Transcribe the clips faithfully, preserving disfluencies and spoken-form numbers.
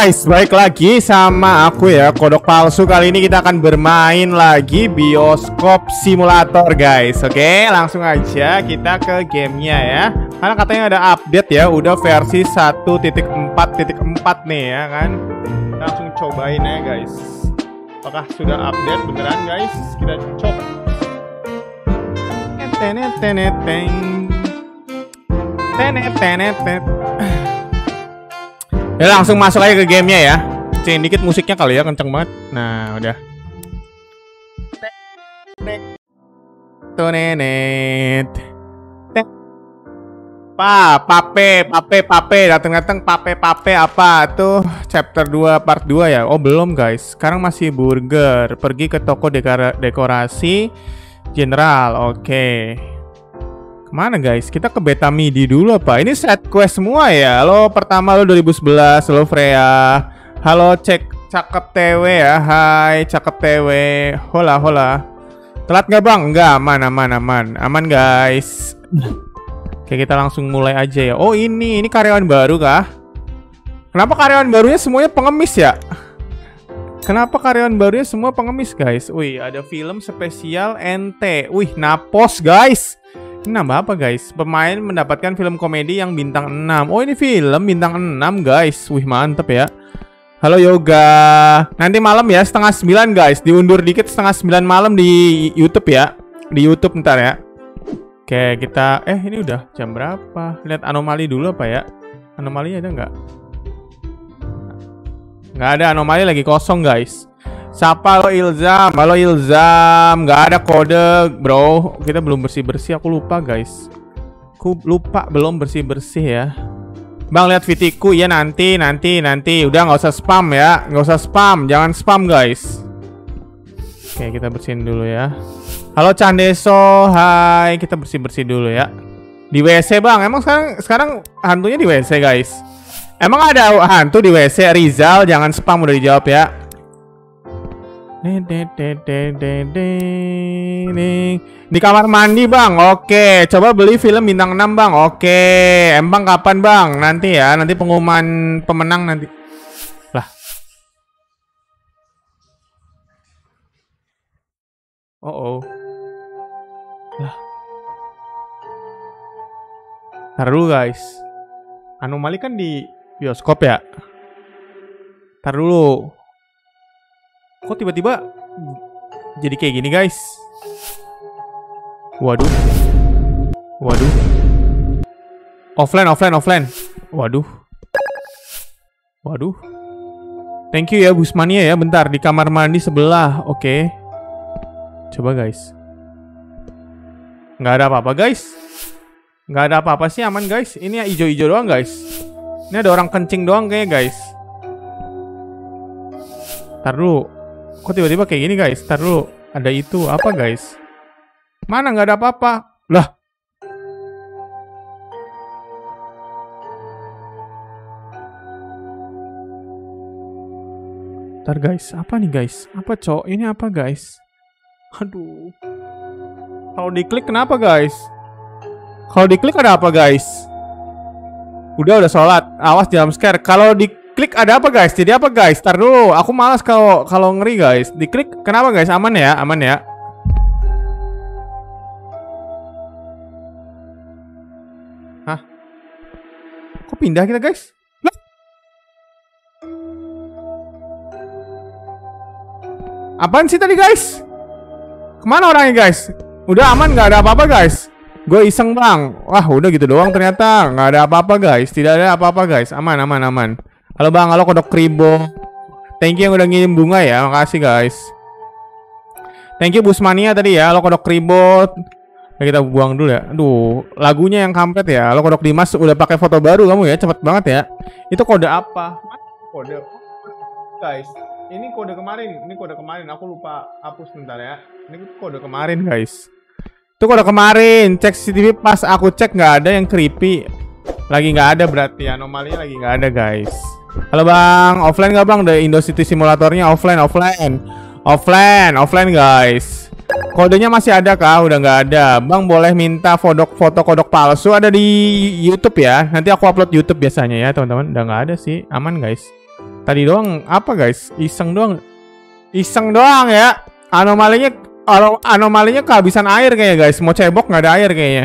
guys, balik lagi sama aku ya, Kodok Palsu. Kali ini kita akan bermain lagi bioskop simulator guys. Oke, langsung aja kita ke gamenya ya. Karena katanya ada update ya, udah versi satu titik empat titik empat nih ya kan. Kita langsung cobain ya guys. Apakah sudah update beneran guys? Kita coba. Tenet tenet teng. Tenet tenet tenet. Ya langsung masuk aja ke gamenya ya. Kecilin dikit musiknya kali ya, kenceng banget. Nah udah. Tonenet. Pa, pape, pape, pape, dateng-dateng pape, pape apa tuh? Chapter dua part dua ya? Oh belum guys, sekarang masih burger. Pergi ke toko dekora dekorasi general, oke okay. Kemana guys? Kita ke beta midi dulu apa? Ini set quest semua ya. Halo pertama lo dua ribu sebelas. Halo Freya. Halo cek cakep T W ya. Hai cakep T W. Hola hola. Telat nggak bang? Nggak, aman aman aman. Aman guys. Oke kita langsung mulai aja ya. Oh ini, ini karyawan baru kah? Kenapa karyawan barunya semuanya pengemis ya? Kenapa karyawan barunya semua pengemis guys? Wih ada film spesial N T. Wih napos guys. Ini nambah apa guys? Pemain mendapatkan film komedi yang bintang enam. Oh ini film bintang enam guys. Wih mantep ya. Halo Yoga. Nanti malam ya setengah sembilan guys. Diundur dikit setengah sembilan malam di YouTube ya. Di YouTube ntar ya. Oke kita. Eh ini udah jam berapa? Lihat anomali dulu apa ya? Anomali ada nggak? Nggak ada, anomali lagi kosong guys. Siapa lo Ilzam? Halo Ilzam. Nggak ada kode bro. Kita belum bersih-bersih. Aku lupa guys. Aku lupa belum bersih-bersih ya. Bang lihat V T ku ya nanti nanti nanti. Udah nggak usah spam ya. Nggak usah spam. Jangan spam guys. Oke kita bersihin dulu ya. Halo Candeso. Hai. Kita bersih-bersih dulu ya. Di W C bang. Emang sekarang sekarang hantunya di W C guys. Emang ada hantu di W C? Rizal jangan spam udah dijawab ya. Di kamar mandi bang. Oke coba beli film bintang enam bang. Oke emang kapan bang? Nanti ya. Nanti pengumuman pemenang nanti. Lah Oh oh Lah ntar dulu guys. Anomali kan di bioskop ya. Ntar dulu. Kok tiba-tiba jadi kayak gini guys? Waduh. Waduh. Offline, offline, offline. Waduh. Waduh. Thank you ya Busmania ya. Bentar di kamar mandi sebelah. Oke okay. Coba guys. Nggak ada apa-apa guys. Nggak ada apa-apa sih, aman guys. Ini hijau-hijau doang guys. Ini ada orang kencing doang kayaknya guys. Ntar dulu. Kok tiba-tiba kayak gini guys? Ntar dulu. Ada itu. Apa guys? Mana nggak ada apa-apa? Lah. Ntar guys. Apa nih guys? Apa cok? Ini apa guys? Aduh. Kalau diklik kenapa guys? Kalau diklik ada apa guys? Udah udah sholat. Awas jam scare. Kalau di klik ada apa guys? Jadi apa guys? Ntar dulu. Aku malas kalau kalau ngeri guys. Diklik kenapa guys? Aman ya? Aman ya? Hah? Kok pindah kita guys? Lah? Apaan sih tadi guys? Kemana orangnya guys? Udah aman nggak ada apa-apa guys? Gue iseng bang. Wah udah gitu doang ternyata. Nggak ada apa-apa guys. Tidak ada apa-apa guys. Aman aman aman. Halo bang, halo Kodok Kribo. Thank you yang udah ngirim bunga ya. Makasih guys. Thank you Busmania tadi ya. Halo Kodok Kribo. Nah, kita buang dulu ya. Aduh, lagunya yang kampret ya. Halo Kodok Dimas udah pakai foto baru kamu ya. Cepet banget ya. Itu kode apa? Kode guys. Ini kode kemarin. Ini kode kemarin. Aku lupa hapus bentar ya. Ini kode kemarin guys. Itu kode kemarin. Cek C C T V pas aku cek nggak ada yang creepy. Lagi nggak ada berarti anomalinya lagi nggak ada guys. Halo bang, offline nggak bang? The Indo City simulatornya offline, offline, offline, offline guys. Kodenya masih ada kah? Udah nggak ada. Bang boleh minta foto foto kodok palsu ada di YouTube ya. Nanti aku upload YouTube biasanya ya teman-teman. Udah nggak ada sih, aman guys. Tadi doang apa guys? Iseng doang. Iseng doang ya. Anomalinya anomalinya kehabisan air kayaknya guys. Mau cebok nggak ada air kayaknya.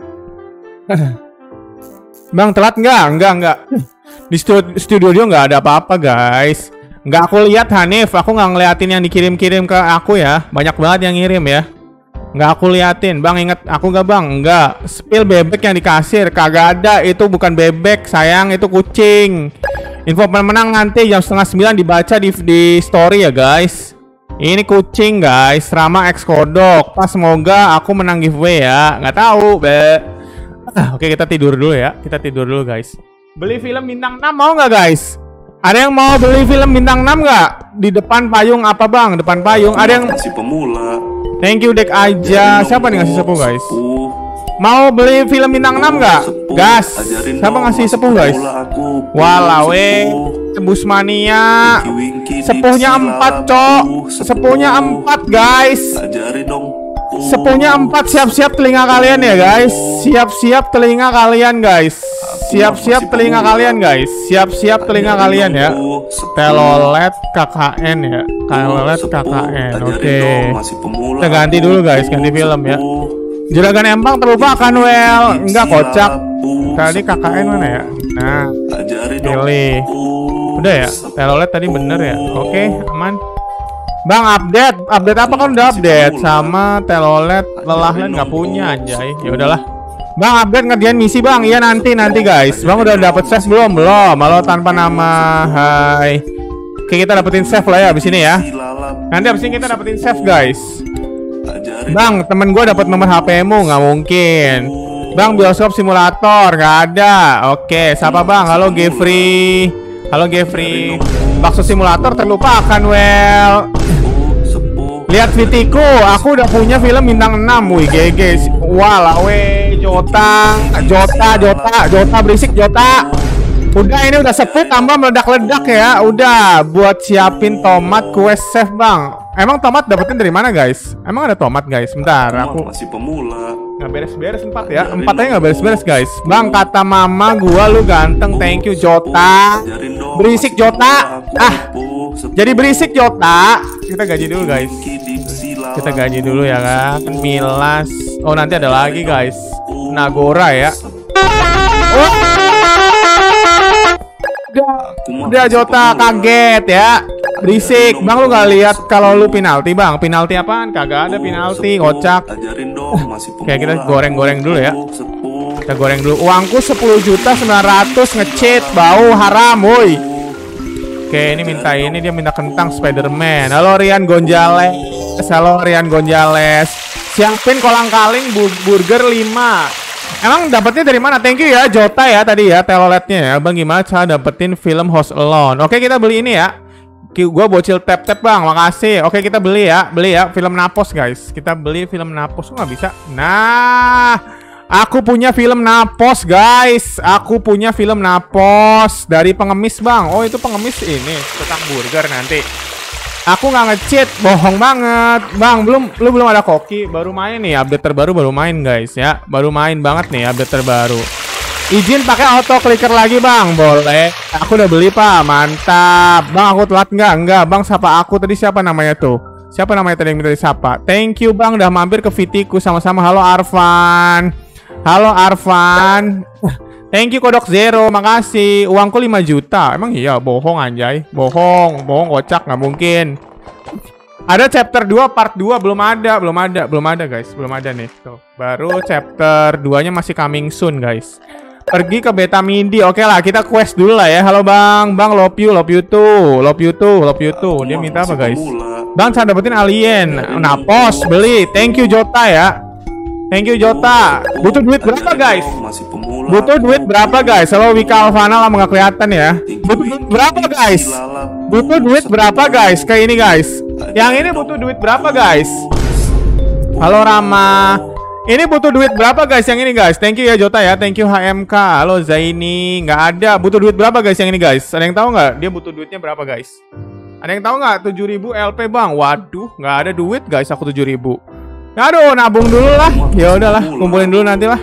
Bang telat nggak? Enggak enggak. Di studio, studio nggak ada apa-apa guys. Nggak aku lihat Hanif. Aku nggak ngeliatin yang dikirim-kirim ke aku ya. Banyak banget yang ngirim ya. Nggak aku liatin. Bang inget aku nggak bang? Nggak. Spill bebek yang di kasir. Kagak ada. Itu bukan bebek sayang. Itu kucing. Info pemenang nanti jam setengah sembilan dibaca di, di story ya guys. Ini kucing guys. Rama X Kodok. Pas semoga aku menang giveaway ya. Nggak tahu be. Ah, Oke kita tidur dulu ya. Kita tidur dulu guys. Beli film bintang enam mau nggak guys? Ada yang mau beli film bintang enam nggak? Di depan payung apa bang? Depan payung. Ada yang masih pemula. Thank you dek aja. Siapa nih ngasih sepuh guys? Mau beli film bintang enam nggak? Gas. Siapa ngasih sepuh guys? Walawe Tebus Mania. Sepuhnya empat cok. Sepuhnya empat guys. Sepuhnya empat. Siap-siap telinga kalian ya guys. Siap-siap telinga kalian guys. Siap-siap telinga kalian guys. Siap-siap telinga kalian ya. Telolet K K N ya. Telolet K K N. Oke. Kita ganti dulu guys. Ganti film ya. Juragan Empang terlupakan well. Enggak kocak. Tadi K K N mana ya? Nah. Pilih. Udah ya. Telolet tadi bener ya. Oke aman. Bang update. Update apa kan udah update. Sama Telolet Lelahlen nggak punya anjay. Ya udahlah. Bang update ngerjain misi bang. Iya nanti nanti guys. Bang udah dapet save belum? Belum. Malah tanpa nama. Hai. Oke kita dapetin save lah ya abis ini ya. Nanti abis ini kita dapetin save guys. Bang temen gue dapet nomor H P-mu. Nggak mungkin. Bang bioskop simulator nggak ada. Oke siapa bang? Halo Gevri. Halo Gevri. Bakso simulator terlupakan well. Lihat Vitiku, aku udah punya film bintang enam. Wih, G G. Walawe, Jota, Jota, Jota, Jota berisik Jota. Udah ini udah sepuh tambah meledak-ledak ya. Udah buat siapin tomat kue chef, Bang. Emang tomat dapetin dari mana, guys? Emang ada tomat, guys? Bentar, aku masih pemula. Nggak beres-beres empat ya. Empatnya nggak beres-beres, guys. Bang, kata mama gua lu ganteng. Thank you, Jota. Berisik Jota. Ah. Jadi berisik Jota. Kita gaji dulu guys. Kita gaji dulu ya kan. Milas. Oh nanti ada lagi guys. Nagora ya. Oh. Udah, udah Jota kaget ya. Berisik. Bang lu gak lihat kalau lu penalti bang? Penalti apaan? Kagak ada penalti. Kocak. Oke kita goreng-goreng dulu ya. Kita goreng dulu. Uangku sepuluh juta sembilan ratus nge-cheat. Bau haram woi. Oke, ini minta ini dia minta kentang Spiderman. Halo Rian Gonzales. Halo Rian Gonzales. Siapin kolang kaling bu burger lima. Emang dapetnya dari mana? Thank you ya Jota ya tadi ya teloletnya ya. Bang gimana cara dapetin film House Alone? Oke, kita beli ini ya. Gua bocil tap-tap bang, makasih. Oke kita beli ya, beli ya film Napos guys. Kita beli film Napos, nggak bisa. Nah. Aku punya film Napos guys. Aku punya film Napos dari pengemis bang. Oh itu pengemis ini tukang burger nanti. Aku nggak nge-cheat, bohong banget bang. Belum, lu belum ada koki. Baru main nih update terbaru baru main guys ya. Baru main banget nih update terbaru. Izin pakai auto clicker lagi bang, boleh. Aku udah beli pak, mantap. Bang aku telat nggak? Enggak bang. Siapa aku tadi siapa namanya tuh? Siapa namanya tadi yang minta disapa? Thank you bang, udah mampir ke Vitiku sama-sama. Halo Arfan. Halo Arfan. Thank you Kodok Zero, makasih. Uangku lima juta. Emang iya, bohong anjay. Bohong, bohong kocak, nggak mungkin. Ada chapter dua part dua belum ada, belum ada, belum ada guys, belum ada nih. Tuh, baru chapter dua-nya masih coming soon guys. Pergi ke beta midi. Oke lah, kita quest dulu lah ya. Halo Bang, Bang love you, love you too. Love you too, love you too. Dia minta apa guys? Bang, saya dapetin alien. Napos, beli. Thank you Jota ya. Thank you Jota. Butuh duit berapa guys? Butuh duit berapa guys? Halo Wika Alvana lah nggak kelihatan ya. Butuh duit berapa guys? Butuh duit berapa guys? Kayak ini guys. Yang ini butuh duit berapa guys? Halo Rama. Ini butuh duit berapa guys yang ini guys? Thank you ya Jota ya. Thank you H M K. Halo Zaini. Nggak ada. Butuh duit berapa guys yang ini guys? Ada yang tahu nggak? Dia butuh duitnya berapa guys? Ada yang tahu nggak? tujuh ribu L P bang. Waduh, nggak ada duit guys. Aku tujuh ribu. Aduh, nabung dulu lah. Ya udahlah, kumpulin dulu nanti lah.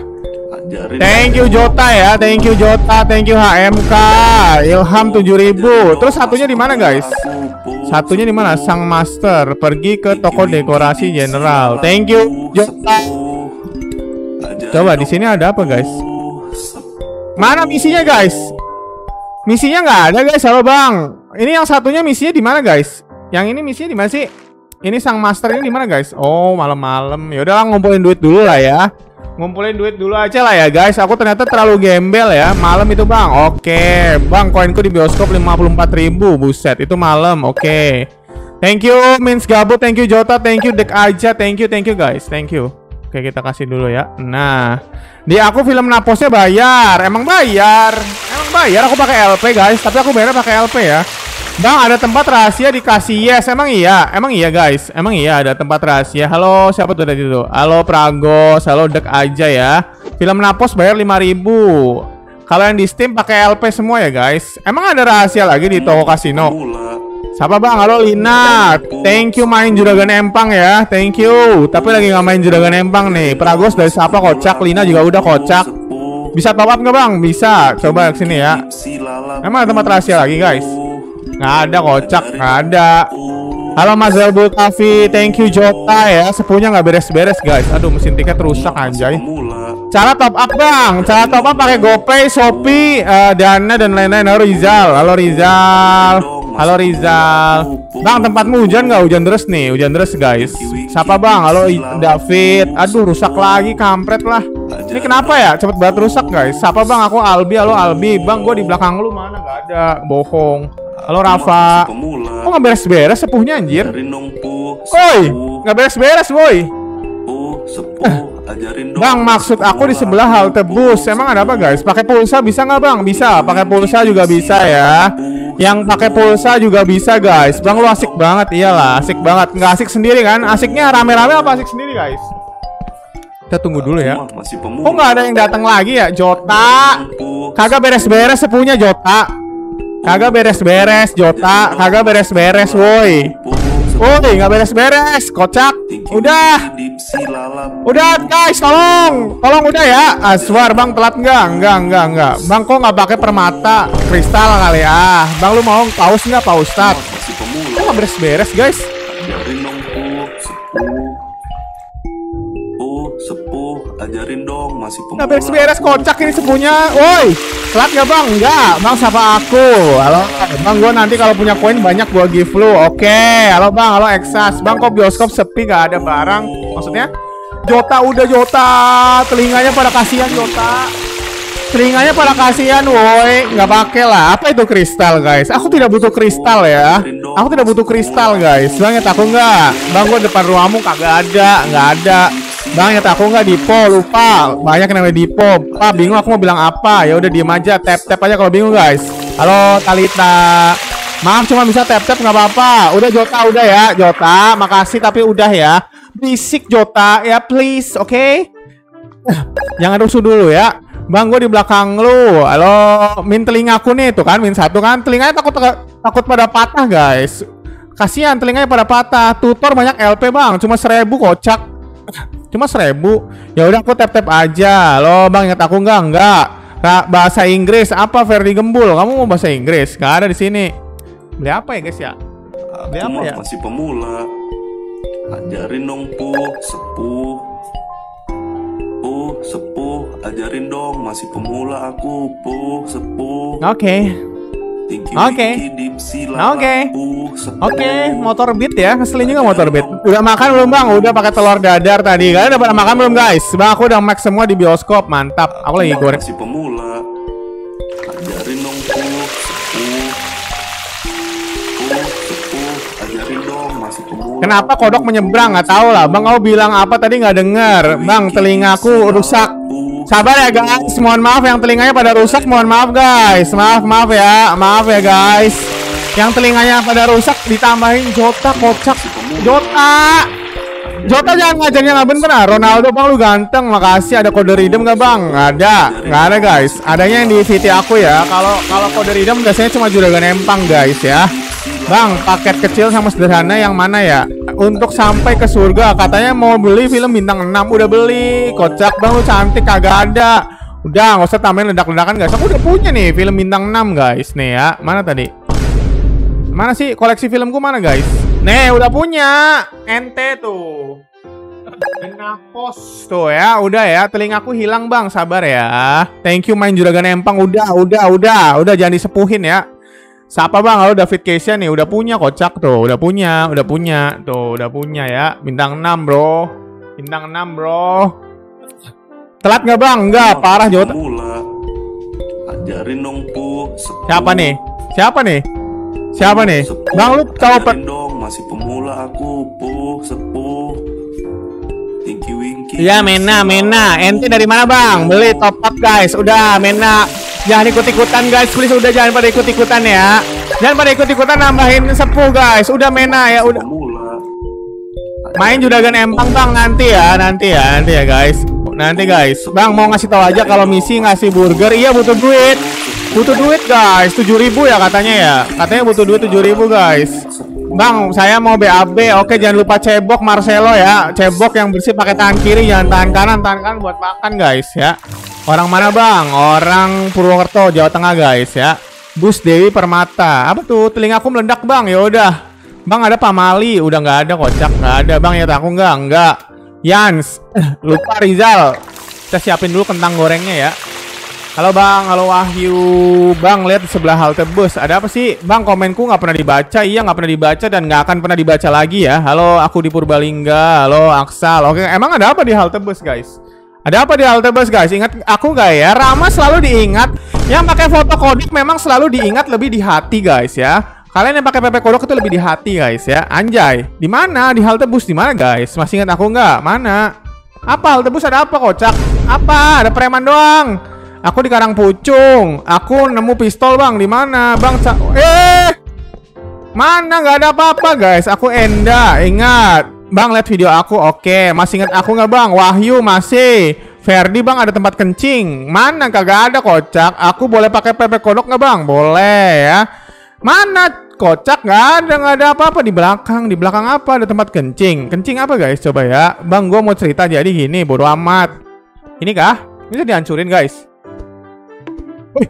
Thank you Jota ya, thank you Jota, thank you H M K, Ilham tujuh ribu. Terus satunya di mana guys? Satunya di mana? Sang Master pergi ke toko dekorasi general. Thank you Jota. Coba di sini ada apa guys? Mana misinya guys? Misinya nggak ada guys. Halo bang. Ini yang satunya misinya di mana guys? Yang ini misinya di mana sih? Ini Sang Master ini di mana guys? Oh malam-malam. Yaudah ngumpulin duit dulu lah ya. Ngumpulin duit dulu aja lah ya guys. Aku ternyata terlalu gembel ya. Malam itu bang. Oke bang, koinku di bioskop lima puluh empat ribu. Buset, itu malam. Oke. Thank you Mins Gabut. Thank you Jota. Thank you Dek aja. Thank you, thank you guys. Thank you. Oke, kita kasih dulu ya. Nah, di aku film Naposnya bayar. Emang bayar. Emang bayar. Aku pakai L P guys. Tapi aku bayar pakai L P ya. Bang, ada tempat rahasia dikasih yes. Emang iya, emang iya guys. Emang iya ada tempat rahasia. Halo, siapa tuh dari itu? Halo Pragos, halo Dek aja ya. Film Napos bayar lima ribu. Kalau yang di Steam pakai L P semua ya guys. Emang ada rahasia lagi di toko kasino? Siapa bang? Halo Lina. Thank you main Juragan Empang ya. Thank you. Tapi lagi nggak main Juragan Empang nih. Pragos dari siapa kocak? Lina juga udah kocak. Bisa top up nggak bang? Bisa. Coba ke sini ya. Emang ada tempat rahasia lagi guys? Nggak ada kocak, nggak ada. Halo Mas Zelbul Kafi, thank you Jota ya. Sepunya nggak beres-beres guys. Aduh, mesin tiket rusak anjay. Cara top up bang, cara top up pakai GoPay, Shopee, uh, Dana dan lain-lain. Halo Rizal, halo Rizal, halo Rizal. Bang, tempatmu hujan nggak? Hujan deras nih, hujan deras guys. Siapa bang? Halo David. Aduh, rusak lagi, kampret lah. Ini kenapa ya? Cepet banget rusak guys. Siapa bang? Aku Albi, halo Albi. Bang, gue di belakang lu mana? Nggak ada, bohong. Halo Rafa. Kok nggak beres-beres sepuhnya anjir? Woi, nggak beres-beres woi. Bang, maksud aku di sebelah halte bus. Emang ada apa guys? Pakai pulsa bisa nggak bang? Bisa, pakai pulsa juga bisa ya. Yang pakai pulsa juga bisa guys. Bang, lu asik banget, iyalah, asik banget. Nggak asik sendiri kan? Asiknya rame-rame apa asik sendiri guys? Kita tunggu dulu ya. Kok nggak ada yang datang lagi ya? Jota, kagak beres-beres sepunya Jota. Kagak beres-beres Jota, kagak beres-beres woi. Woi, nggak beres-beres, kocak. Udah. Udah guys, tolong. Tolong udah ya. Aswar, bang telat nggak? Enggak, enggak, enggak. Bang kok nggak pakai permata kristal kali ya? Bang lu mau paus nggak Pak Ustadz? Kok nggak beres-beres guys? Ajarin dong, masih pemula. Nggak beres-beres kocak ini sepunya. Woi, telat nggak bang? Enggak, bang siapa aku? Halo, bang gue nanti kalau punya koin banyak gue give lu. Oke, halo bang, halo Exas. Bang kok bioskop sepi gak ada barang? Maksudnya? Jota udah Jota, telinganya pada kasihan Jota. Telinganya pada kasihan, woi. Nggak pakai lah. Apa itu kristal guys? Aku tidak butuh kristal ya. Aku tidak butuh kristal guys. Bang ya aku nggak? Bang gue depan rumahmu kagak ada, nggak ada. Bang ya aku nggak Dipo, lupa. Banyak yang namanya Dipo. Pak bingung aku mau bilang apa? Ya udah diem aja, tap tap aja kalau bingung guys. Halo Talita. Maaf cuma bisa tap tap nggak apa-apa. Udah Jota udah ya Jota. Makasih tapi udah ya. Berisik Jota ya please, oke? Okay? Jangan rusuh dulu ya. Bang gue di belakang lu. Halo, min telingaku nih tuh kan, min satu kan. Telinganya takut takut pada patah guys. Kasihan telinganya pada patah. Tutor banyak L P bang, cuma seribu kocak. Cuma seribu. Ya udah aku tap tap aja. Lo bang ingat aku nggak? Nggak. Bahasa Inggris apa Ferdi Gembul? Kamu mau bahasa Inggris? Nggak ada di sini. Beli apa ya guys ya? Beli apa ya? Masih pemula. Ajarin dong pu, sepuh. Pu, sepuh. Ajarin dong, masih pemula aku pu, sepuh. Oke. Okay. Oke, oke, oke, motor beat ya, ngeselin juga motor beat. Udah makan belum bang? Udah pakai telur dadar tadi. Kalian udah pada makan belum guys? Bang aku udah max semua di bioskop, mantap. Aku lagi goreng. Masih pemula, ajarin dong sepuh, sepuh, sepuh, ajarin dong masih pemula. Kenapa kodok menyeberang? Nggak tahu lah. Bang kau bilang apa tadi nggak denger? Bang telingaku rusak. Sabar ya guys, mohon maaf yang telinganya pada rusak, mohon maaf guys. Maaf, maaf ya, maaf ya guys. Yang telinganya pada rusak ditambahin Jota, kocak. Jota Jota jangan ngajarnya nggak bener ah. Ronaldo bang lu ganteng, makasih. Ada kode redeem nggak bang? Nggak ada, nggak ada guys. Adanya yang di V T aku ya. Kalau kalau kode redeem biasanya cuma Juragan Empang guys ya. Bang, paket kecil sama sederhana yang mana ya? untuk sampai ke surga. Katanya mau beli film bintang enam, udah beli. Kocak bang, lu cantik kagak ada. Udah nggak usah tambahin ledak-ledakan guys. Aku udah punya nih film bintang enam guys. Nih ya, mana tadi? Mana sih koleksi filmku mana guys? Nih udah punya. Ente tuh. Benakos tuh ya, udah ya. Telingaku hilang bang, sabar ya. Thank you main Juragan Empang. Udah, udah, udah, udah jangan disepuhin ya. Siapa bang? Halo David Keisha nih, udah punya kocak tuh, udah punya, udah punya, tuh udah punya ya. Bintang enam bro, bintang enam bro. Telat nggak bang? Nggak, parah Jota. Ajarin dong pu. Siapa nih? Siapa nih? Siapa nih? Sepuh. Bang lu tahu pe... dong, masih pemula aku pu, sepuh. Tinky Winky. Iya Mena, Mena. Ente dari mana bang? Beli top up guys. Udah Mena. Jangan ikut-ikutan guys, please udah jangan pada ikut-ikutan ya. Jangan pada ikut-ikutan nambahin sepuh guys. Udah Mena ya, udah. Main Juragan Empang bang nanti ya, nanti ya, nanti ya guys. Nanti guys. Bang mau ngasih tahu aja kalau misi ngasih burger, iya butuh duit. Butuh duit guys, tujuh ribu ya katanya ya. Katanya butuh duit tujuh ribu guys. Bang, saya mau B A B. Oke, jangan lupa cebok Marcelo ya. Cebok yang bersih pakai tangan kiri, jangan tangan kanan. Tangan kanan buat makan guys ya. Orang mana bang? Orang Purwokerto, Jawa Tengah guys ya. Bus Dewi Permata. Apa tuh? Telingaku meledak bang. Ya udah. Bang ada Pamali, udah nggak ada kocak, nggak ada bang ya. Aku nggak, nggak. Yans, lupa Rizal. Kita siapin dulu kentang gorengnya ya. Halo bang, halo Wahyu. Bang lihat di sebelah halte bus. Ada apa sih? Bang komenku nggak pernah dibaca. Iya nggak pernah dibaca dan nggak akan pernah dibaca lagi ya. Halo, aku di Purbalingga. Halo Aksal. Oke, emang ada apa di halte bus guys? Ada apa di halte bus guys? Ingat aku gak ya? Rama selalu diingat. Yang pakai foto kodok memang selalu diingat lebih di hati guys ya. Kalian yang pakai P P kodok itu lebih di hati guys ya. Anjay. Di mana? Di halte bus di mana guys? Masih ingat aku nggak? Mana? Apa halte bus ada apa kocak? Apa? Ada preman doang. Aku di Karangpucung. Aku nemu pistol bang. Di mana? Bang eh mana nggak ada apa-apa guys. Aku Enda. Ingat. Bang lihat video aku. Oke, masih ingat aku nggak bang? Wahyu masih. Ferdi bang ada tempat kencing. Mana kagak ada kocak. Aku boleh pakai P P kodok nggak bang? Boleh ya. Mana kocak? Nggak ada, nggak ada apa-apa di belakang. Di belakang apa? Ada tempat kencing. Kencing apa guys? Coba ya. Bang gue mau cerita jadi gini. Bodo amat. Ini kah? Bisa dihancurin guys. Wih.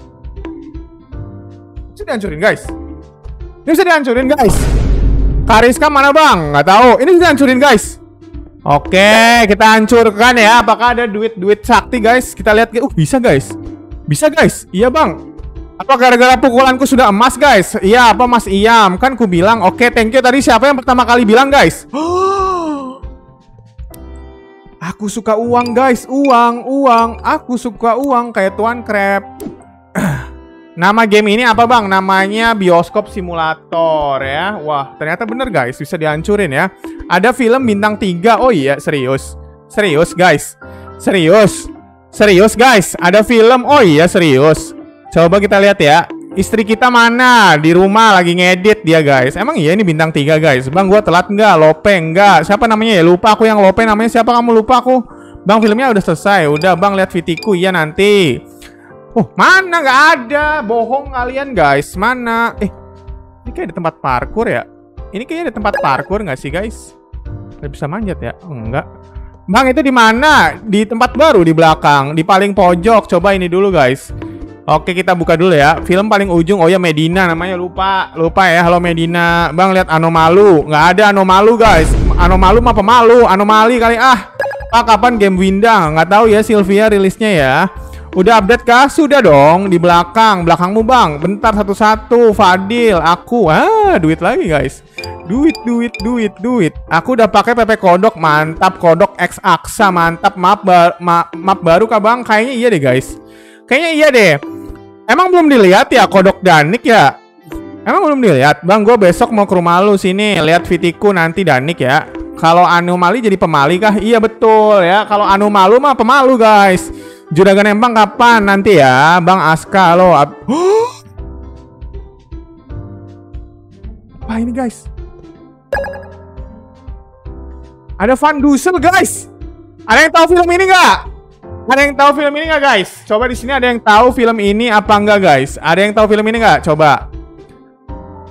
Bisa dihancurin guys. Ini bisa dihancurin guys. Kariska mana bang? Nggak tahu. Ini bisa hancurin guys. Oke, kita hancurkan ya. Apakah ada duit-duit sakti guys? Kita lihat. Uh, bisa guys. Bisa guys. Iya bang. Apa gara-gara pukulanku sudah emas guys? Iya apa Mas Iyam? Kan ku bilang. Oke, thank you. Tadi siapa yang pertama kali bilang guys? Aku suka uang guys. Uang, uang. Aku suka uang kayak Tuan Crab. Nama game ini apa bang? Namanya Bioskop Simulator ya. Wah ternyata bener guys, bisa dihancurin ya. Ada film bintang tiga. Oh iya serius. Serius guys. Serius. Serius guys. Ada film. Oh iya serius. Coba kita lihat ya. Istri kita mana? Di rumah lagi ngedit dia guys. Emang iya ini bintang tiga guys. Bang gua telat nggak? Lope nggak? Siapa namanya ya? Lupa aku yang Lope namanya. Siapa kamu lupa aku? Bang filmnya udah selesai. Udah bang lihat V T ku. Iya nanti. Oh, mana nggak ada, bohong kalian guys, mana? Eh, ini kayak ada tempat parkur ya? Ini kayaknya ada tempat parkur nggak sih guys? Nggak bisa manjat ya? Oh, enggak. Bang itu di mana? Di tempat baru di belakang, di paling pojok. Coba ini dulu guys. Oke kita buka dulu ya. Film paling ujung. Oh ya Medina namanya, lupa, lupa ya. Halo Medina. Bang lihat Anomalu, nggak ada Anomalu guys. Anomalu mah pemalu, anomali kali ah. Pak kapan game Winda? Nggak tahu ya Sylvia rilisnya ya. Udah update kah? Sudah dong. Di belakang. Belakangmu bang. Bentar satu-satu. Fadil. Aku. Ah duit lagi guys. Duit, duit, duit, duit. Aku udah pakai P P kodok. Mantap. Kodok X Aksa. Mantap. Map, bar ma map baru kah bang? Kayaknya iya deh guys. Kayaknya iya deh. Emang belum dilihat ya kodok Danik ya? Emang belum dilihat? Bang gue besok mau ke rumah lu sini. Lihat V T ku nanti Danik ya. Kalau anomali jadi pemali kah? Iya betul ya. Kalau anomalu mah pemalu guys. Juragan Empang kapan nanti ya? Bang Aska lo. Apa ini guys? Ada Van Dussel guys. Ada yang tahu film ini nggak? Ada yang tahu film ini nggak guys? Coba di sini ada yang tahu film ini apa enggak guys? Ada yang tahu film ini nggak? Coba.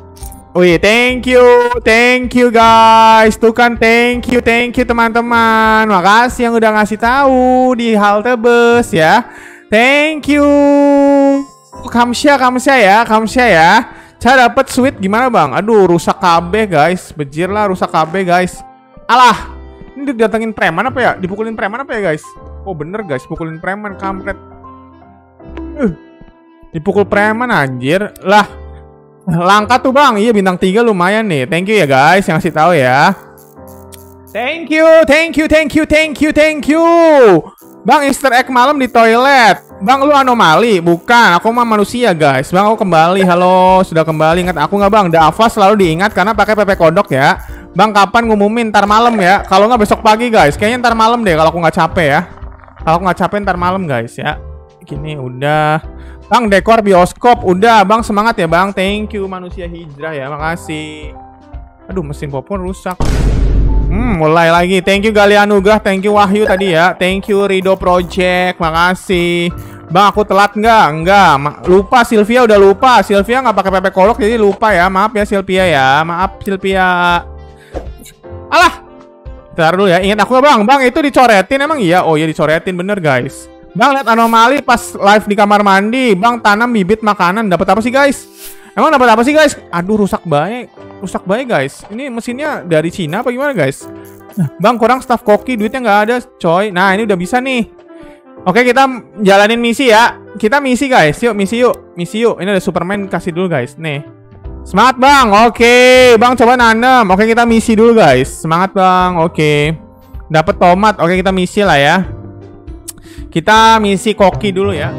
Wih, thank you, thank you guys. Tuh kan, thank you, thank you teman-teman. Makasih yang udah ngasih tahu di halte bus ya. Thank you. Kamsya, Kamsya ya, Kamsya ya. Cara dapet sweet gimana bang? Aduh, rusak K B guys. Bejir lah, rusak K B guys. Alah, ini didatengin preman apa ya? Dipukulin preman apa ya guys? Oh bener guys, pukulin preman, kampret. Uh, dipukul preman anjir. Lah. Langka tuh bang, iya bintang tiga lumayan nih. Thank you ya guys yang ngasih tahu ya. Thank you, thank you, thank you, thank you, thank you. Bang, Easter egg malam di toilet. Bang, lu anomali? Bukan, aku mah manusia guys. Bang, aku kembali. Halo, sudah kembali. Ingat aku nggak bang? Dava selalu diingat karena pakai P P kodok ya. Bang, kapan ngumumin? Ntar malam ya. Kalau nggak besok pagi guys. Kayaknya ntar malam deh kalau aku nggak capek ya. Kalau aku nggak capek ntar malam guys ya. Gini udah. Bang, dekor bioskop udah. Bang, semangat ya bang. Thank you manusia hijrah ya. Makasih. Aduh, mesin popcorn rusak. Hmm, mulai lagi. Thank you Gali Anugrah. Thank you Wahyu tadi ya. Thank you Rido Project. Makasih. Bang, aku telat nggak? Enggak. Ma lupa Sylvia udah lupa. Sylvia nggak pakai P P kolok jadi lupa ya. Maaf ya Sylvia ya. Maaf Sylvia. Alah. Bentar dulu ya. Ingat aku bang. Bang, itu dicoretin emang iya? Oh iya dicoretin bener guys. Bang, lihat anomali pas live di kamar mandi. Bang, tanam bibit makanan. Dapat apa sih, guys? Emang dapat apa sih, guys? Aduh, rusak baik. Rusak baik, guys. Ini mesinnya dari Cina apa gimana, guys? Bang, kurang staff koki. Duitnya nggak ada, coy. Nah, ini udah bisa nih. Oke, kita jalanin misi ya. Kita misi, guys. Yuk, misi yuk. Misi yuk. Ini ada Superman. Kasih dulu, guys. Nih. Semangat, Bang. Oke. Bang, coba nanam. Oke, kita misi dulu, guys. Semangat, Bang. Oke. Dapat tomat. Oke, kita misi lah ya. Kita misi koki dulu ya.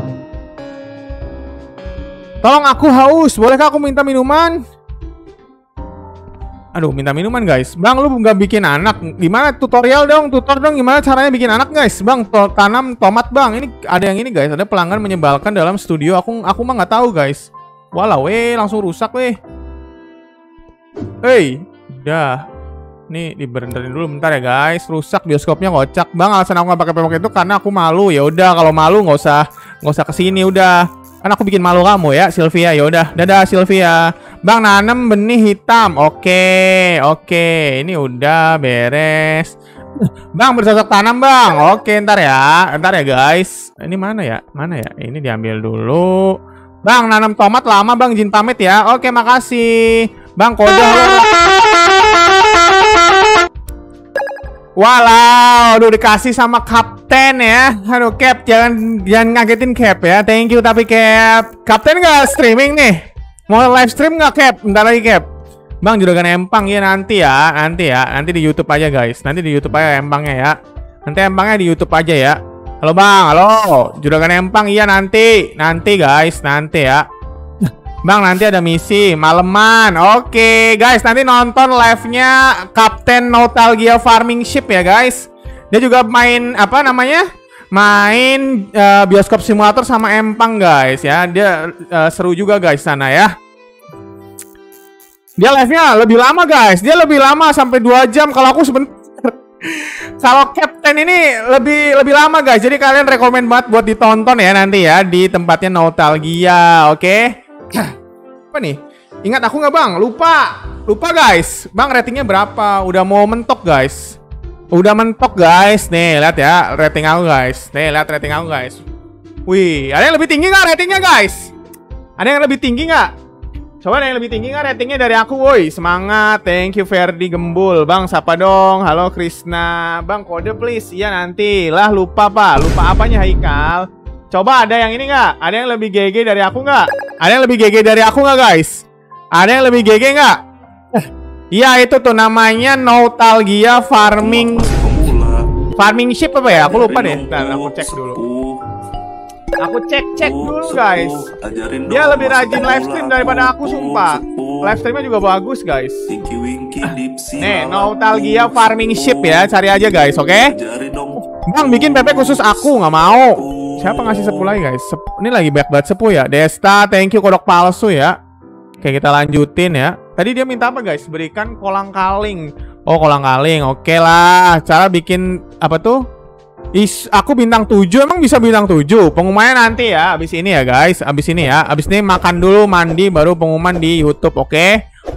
Tolong aku haus. Bolehkah aku minta minuman? Aduh, minta minuman guys. Bang, lu nggak bikin anak? Gimana tutorial dong? Tutor dong gimana caranya bikin anak guys? Bang, to tanam tomat bang. Ini ada yang ini guys. Ada pelanggan menyebalkan dalam studio. Aku aku mah nggak tahu guys. Walau, weh langsung rusak weh. Hei, udah. Nih diberendarin dulu bentar ya guys. Rusak bioskopnya kocak. Bang, alasan aku nggak pakai P P itu karena aku malu. Ya udah, kalau malu nggak usah nggak usah kesini udah. Kan aku bikin malu kamu ya, Sylvia. Ya udah, dadah Sylvia. Bang, nanam benih hitam. Oke, oke. Ini udah beres. Bang, bercocok tanam bang. Oke, ntar ya, ntar ya guys. Ini mana ya? Mana ya? Ini diambil dulu. Bang, nanam tomat lama bang. Jin pamit ya. Oke, makasih. Bang, kode. Walau, udah dikasih sama kapten ya. Aduh, Cap, jangan jangan ngagetin Cap ya. Thank you tapi Cap. Kapten nggak streaming nih? Mau live stream nggak Cap? Bentar lagi Cap. Bang, juragan empang ya nanti ya, nanti ya, nanti di YouTube aja guys. Nanti di YouTube aja empangnya ya. Nanti empangnya di YouTube aja ya. Halo Bang, halo. Juragan empang iya nanti, nanti guys, nanti ya. Bang, nanti ada misi maleman. Oke, guys, nanti nonton live-nya Kapten Nostalgia Farming Ship ya, guys. Dia juga main apa namanya? Main uh, bioskop simulator sama empang, guys ya. Dia uh, seru juga guys sana ya. Dia live-nya lebih lama, guys. Dia lebih lama sampai dua jam kalau aku sebentar. Kalau Kapten ini lebih lebih lama, guys. Jadi kalian rekomen banget buat ditonton ya nanti ya di tempatnya Nostalgia, oke? Okay? Apa nih? Ingat aku nggak bang? Lupa, lupa guys. Bang, ratingnya berapa? Udah mau mentok guys. Udah mentok guys. Nih lihat ya rating aku guys. Nih lihat rating aku guys. Wih, ada yang lebih tinggi nggak ratingnya guys? Ada yang lebih tinggi nggak? Coba ada yang lebih tinggi nggak ratingnya dari aku? Woi, semangat. Thank you Ferdi Gembul. Bang, siapa dong? Halo Krisna. Bang, kode please. Iya nanti. Lah lupa pak. Lupa apanya Haikal? Coba ada yang ini nggak? Ada yang lebih G G dari aku nggak? Ada yang lebih G G dari aku nggak guys? Ada yang lebih G G nggak? Iya itu tuh namanya Nostalgia Farming Farming Ship apa ya? Aku lupa deh. Nah, aku cek dulu. Aku cek cek dulu guys. Dia lebih rajin live stream daripada aku sumpah. Live streamnya juga bagus guys. Nih Nostalgia Farming Ship ya, cari aja guys, oke? Okay? Bang, bikin P P khusus aku nggak mau. Siapa ngasih sepuluh lagi guys? Sep ini lagi banyak banget sepuluh ya. Desta, thank you kodok palsu ya. Oke, kita lanjutin ya. Tadi dia minta apa guys? Berikan kolang kaling. Oh, kolang kaling. Oke lah. Cara bikin apa tuh? Is, aku bintang tujuh. Emang bisa bintang tujuh? Pengumumannya nanti ya. Abis ini ya guys. Abis ini ya. Abis ini makan dulu, mandi, baru pengumuman di YouTube. Oke.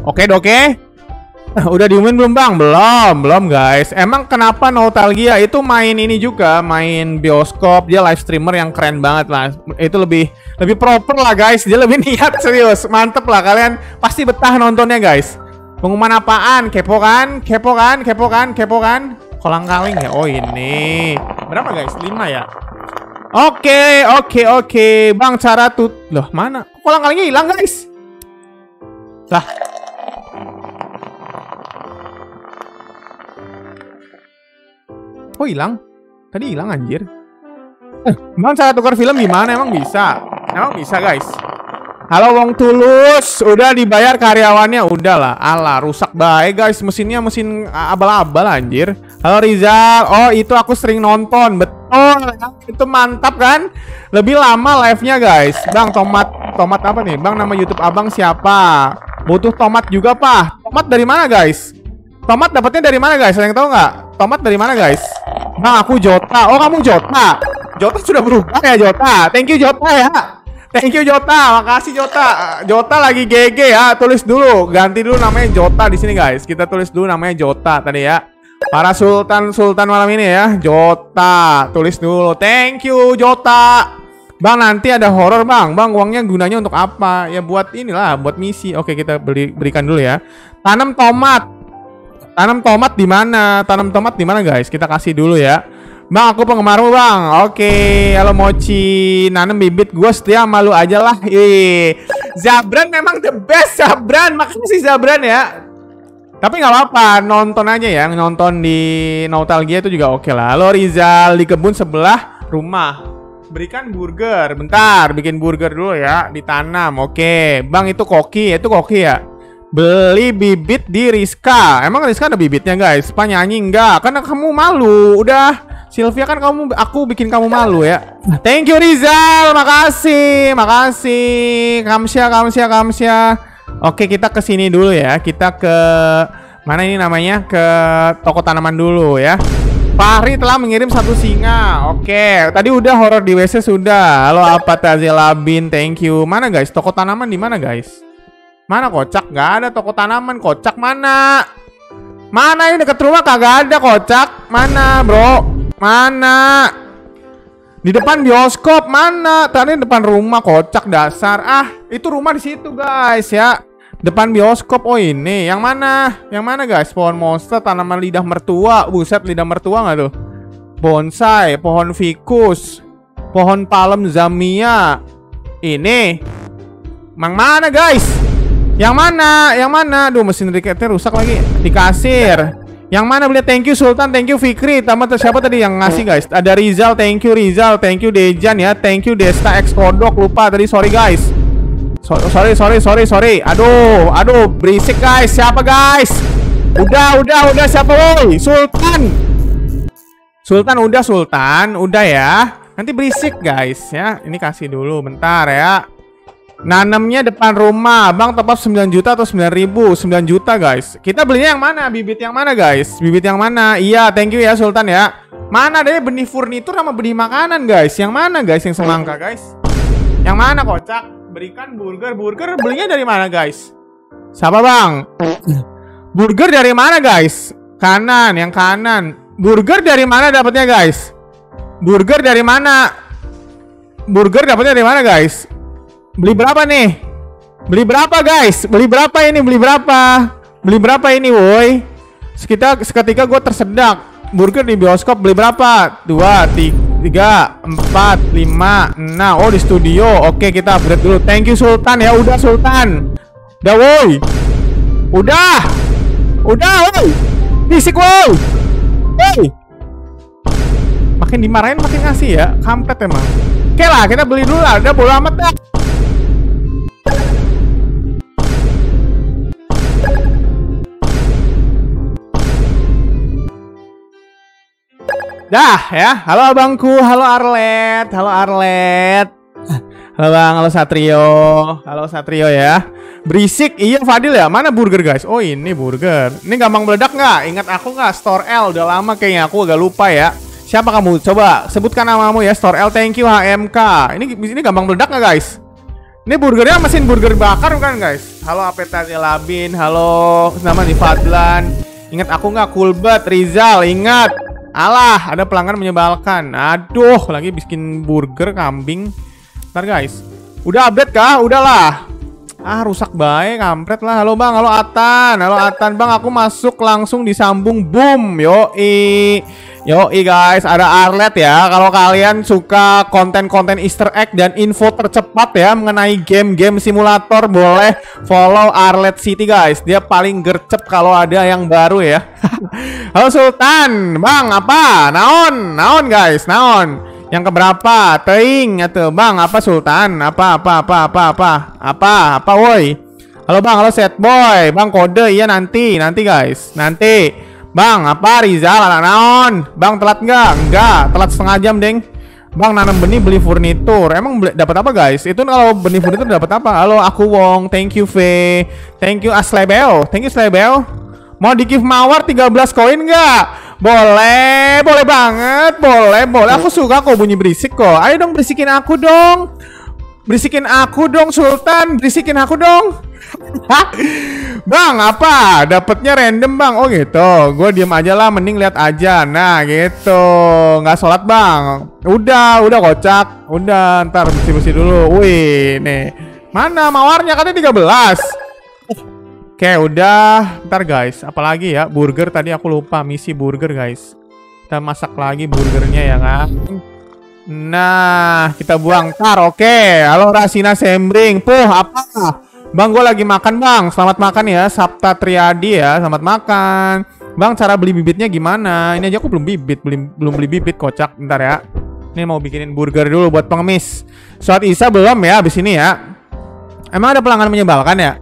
Oke, oke. Udah diumumin belum bang? Belum, belum guys. Emang kenapa Nostalgia itu main ini juga, main bioskop, dia live streamer yang keren banget lah. Itu lebih lebih proper lah guys. Dia lebih niat serius, mantep lah kalian pasti betah nontonnya guys. Pengumuman apaan? Kepo kan? Kepo kan? Kepo kan? Kepo kan? Kolang kaling ya? Oh ini berapa guys? lima ya? Oke, oke, oke. Bang cara tut loh mana? Kolang kalingnya hilang guys. Lah. Oh hilang? Tadi hilang anjir. Eh, Bang cara tukar film gimana? Emang bisa? Emang bisa guys? Halo Wong Tulus, udah dibayar karyawannya? Udah lah, alah rusak baik guys. Mesinnya mesin abal-abal anjir. Halo Rizal, oh itu aku sering nonton. Betul, itu mantap kan? Lebih lama live-nya guys. Bang tomat, tomat apa nih? Bang nama YouTube abang siapa? Butuh tomat juga pak. Tomat dari mana guys? Tomat dapatnya dari mana guys? Ada yang tahu nggak? Tomat dari mana guys? Bang aku Jota. Oh kamu Jota. Jota sudah berubah ya Jota. Thank you Jota ya. Thank you Jota. Makasih Jota. Jota lagi G G ya. Tulis dulu. Ganti dulu namanya Jota di sini guys. Kita tulis dulu namanya Jota tadi ya. Para sultan sultan malam ini ya. Jota. Tulis dulu. Thank you Jota. Bang nanti ada horor bang. Bang uangnya gunanya untuk apa? Ya buat inilah. Buat misi. Oke kita beli, berikan dulu ya. Tanam tomat. Tanam tomat di mana? Tanam tomat di mana guys? Kita kasih dulu ya. Bang, aku penggemarmu bang. Oke, halo Mochi. Nanam bibit gue setia malu aja lah. Ih, Zabran memang the best Zabran. Makasih Zabran ya. Tapi nggak apa-apa, nonton aja ya. Nonton di Nostalgia itu juga oke lah. Halo Rizal di kebun sebelah rumah. Berikan burger. Bentar, bikin burger dulu ya. Ditanam. Oke, bang itu koki. Itu koki ya. Beli bibit di Rizka. Emang Rizka ada bibitnya guys? Pak nyanyi enggak? Karena kamu malu. Udah Sylvia kan kamu, aku bikin kamu malu ya. Thank you Rizal. Makasih. Makasih. Kamsya, kamsya, kamsya. Oke kita ke sini dulu ya. Kita ke mana ini namanya? Ke toko tanaman dulu ya. Fahri telah mengirim satu singa. Oke, tadi udah horor di W C sudah. Halo apa Tazela Bin. Thank you. Mana guys? Toko tanaman di mana guys? Mana kocak? Gak ada toko tanaman. Kocak mana? Mana ini deket rumah kagak ada kocak. Mana bro? Mana? Di depan bioskop mana? Tadi depan rumah kocak dasar. Ah itu rumah di situ guys ya. Depan bioskop. Oh ini. Yang mana? Yang mana guys? Pohon monster, tanaman lidah mertua. Buset lidah mertua gak tuh? Bonsai, pohon fikus, pohon palem zamia. Ini. Mang mana guys? Yang mana? Yang mana? Aduh mesin recordnya rusak lagi. Di kasir. Yang mana beli? Thank you Sultan, thank you Fikri. Tambah siapa tadi yang ngasih guys? Ada Rizal, thank you Rizal, thank you Dejan ya, thank you Desta X Kodok. Lupa tadi, sorry guys. So, sorry, sorry, sorry, sorry. Aduh, aduh, berisik guys. Siapa guys? Udah, udah, udah siapa woi? Sultan. Sultan udah Sultan, udah ya. Nanti berisik guys ya. Ini kasih dulu bentar ya. Nanamnya depan rumah. Bang top up sembilan juta atau sembilan ribu? sembilan juta guys. Kita belinya yang mana? Bibit yang mana guys? Bibit yang mana? Iya thank you ya Sultan ya. Mana deh benih furnitur sama benih makanan guys? Yang mana guys yang semangka guys? Yang mana kocak? Berikan burger. Burger belinya dari mana guys? Siapa bang? Burger dari mana guys? Kanan, yang kanan. Burger dari mana dapatnya guys? Burger dari mana? Burger dapatnya dari mana guys? Beli berapa nih? Beli berapa guys? Beli berapa ini? Beli berapa? Beli berapa ini woi? Sekitar seketika gue tersedak. Burger di bioskop beli berapa? Dua, tiga, empat, lima, enam. Oh di studio. Oke kita upgrade dulu. Thank you Sultan ya. Udah Sultan. Udah woi. Udah. Udah woi. Bisik woi. Woi. Makin dimarahin makin ngasih ya. Kampret emang. Oke lah kita beli dulu lah. Udah bodo amat dah. Dah ya, halo abangku, halo Arlet, halo Arlet, halo bang, halo Satrio, halo Satrio ya. Berisik, iya Fadil ya, mana burger guys? Oh ini burger, ini gampang meledak nggak? Ingat aku nggak? Store L, udah lama kayaknya aku agak lupa ya. Siapa kamu? Coba sebutkan namamu ya, Store L, thank you H M K. Ini ini gampang meledak nggak guys? Ini burgernya mesin burger bakar bukan guys? Halo Apetanya Labin, halo nama di Fadlan. Ingat aku nggak? Kulbet, Rizal, ingat. Alah, ada pelanggan menyebalkan. Aduh, lagi bikin burger kambing. Ntar guys, udah update kah? Udahlah. Ah, rusak baik, kampret lah. Halo bang, halo Atan, halo Atan bang. Aku masuk langsung disambung, boom. Yoi. Yoi guys, ada Arlet ya. Kalau kalian suka konten-konten Easter egg dan info tercepat ya mengenai game-game simulator, boleh follow Arlet City guys. Dia paling gercep kalau ada yang baru ya. Halo Sultan, bang apa? Naon, naon guys, naon. Yang keberapa? Teing atau bang apa Sultan? Apa apa apa apa apa apa apa woi? Halo bang, halo set boy, bang kode iya nanti nanti guys nanti. Bang, apa Rizal anak naon? Bang telat nggak? Enggak, telat setengah jam, deng. Bang nanam benih beli furnitur. Emang dapat apa, guys? Itu kalau benih furnitur dapat apa? Halo, aku Wong. Thank you, V. Thank you Aslebel. Thank you Slebel. Mau di give mawar tiga belas koin nggak? Boleh, boleh banget. Boleh, boleh. Aku suka kok bunyi berisik kok. Ayo dong berisikin aku dong. Berisikin aku dong, Sultan. Berisikin aku dong. Bang, apa? Dapatnya random, Bang. Oh, gitu. Gue diem aja lah, mending lihat aja. Nah, gitu. Nggak sholat, Bang. Udah, udah kocak. Udah, ntar bersih-bersih dulu. Wih, nih. Mana mawarnya? Katanya tiga belas. Oke, udah. Ntar, guys. Apalagi ya? Burger tadi aku lupa. Misi burger, guys. Kita masak lagi burgernya ya, kan? Nah, kita buang. Ntar, oke. Halo, Rasina Sembring. Puh, apa? Bang, gue lagi makan bang. Selamat makan ya, Sapta Triadi ya. Selamat makan. Bang, cara beli bibitnya gimana? Ini aja aku belum bibit, belum belum beli bibit, kocak. Bentar ya. Ini mau bikinin burger dulu buat pengemis. Sholat Isya belum ya, abis ini ya. Emang ada pelanggan menyebalkan ya?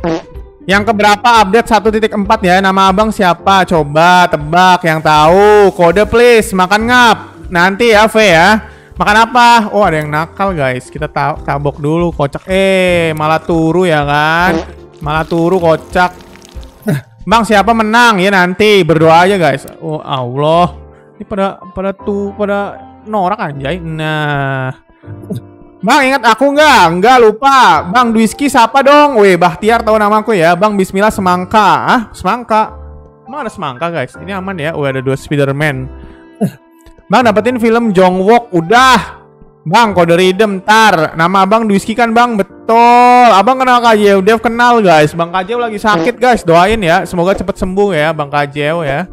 Yang keberapa update satu titik empat ya? Nama abang siapa? Coba tebak yang tahu. Kode please. Makan ngap. Nanti ya, V ya. Makan apa? Oh, ada yang nakal guys. Kita ta tabok dulu, kocak. Eh, malah turu ya kan? Malah turu, kocak. Bang, siapa menang? Ya nanti berdoa aja guys. Oh Allah. Ini pada pada tuh pada norak anjay. Nah. Bang, ingat aku nggak? Nggak lupa. Bang Dwiski siapa dong? Weh, Bahtiar tahu namaku ya. Bang Bismillah Semangka. Ah, Semangka. Emang ada semangka guys? Ini aman ya. Oh, ada dua Spiderman. Bang dapetin film Jongwok. Udah. Bang kode redeem ntar. Nama abang Dwiski kan bang? Betul. Abang kenal Kajeu Dev? Kenal guys. Bang Kajeu lagi sakit guys. Doain ya. Semoga cepet sembuh ya Bang Kajeu ya.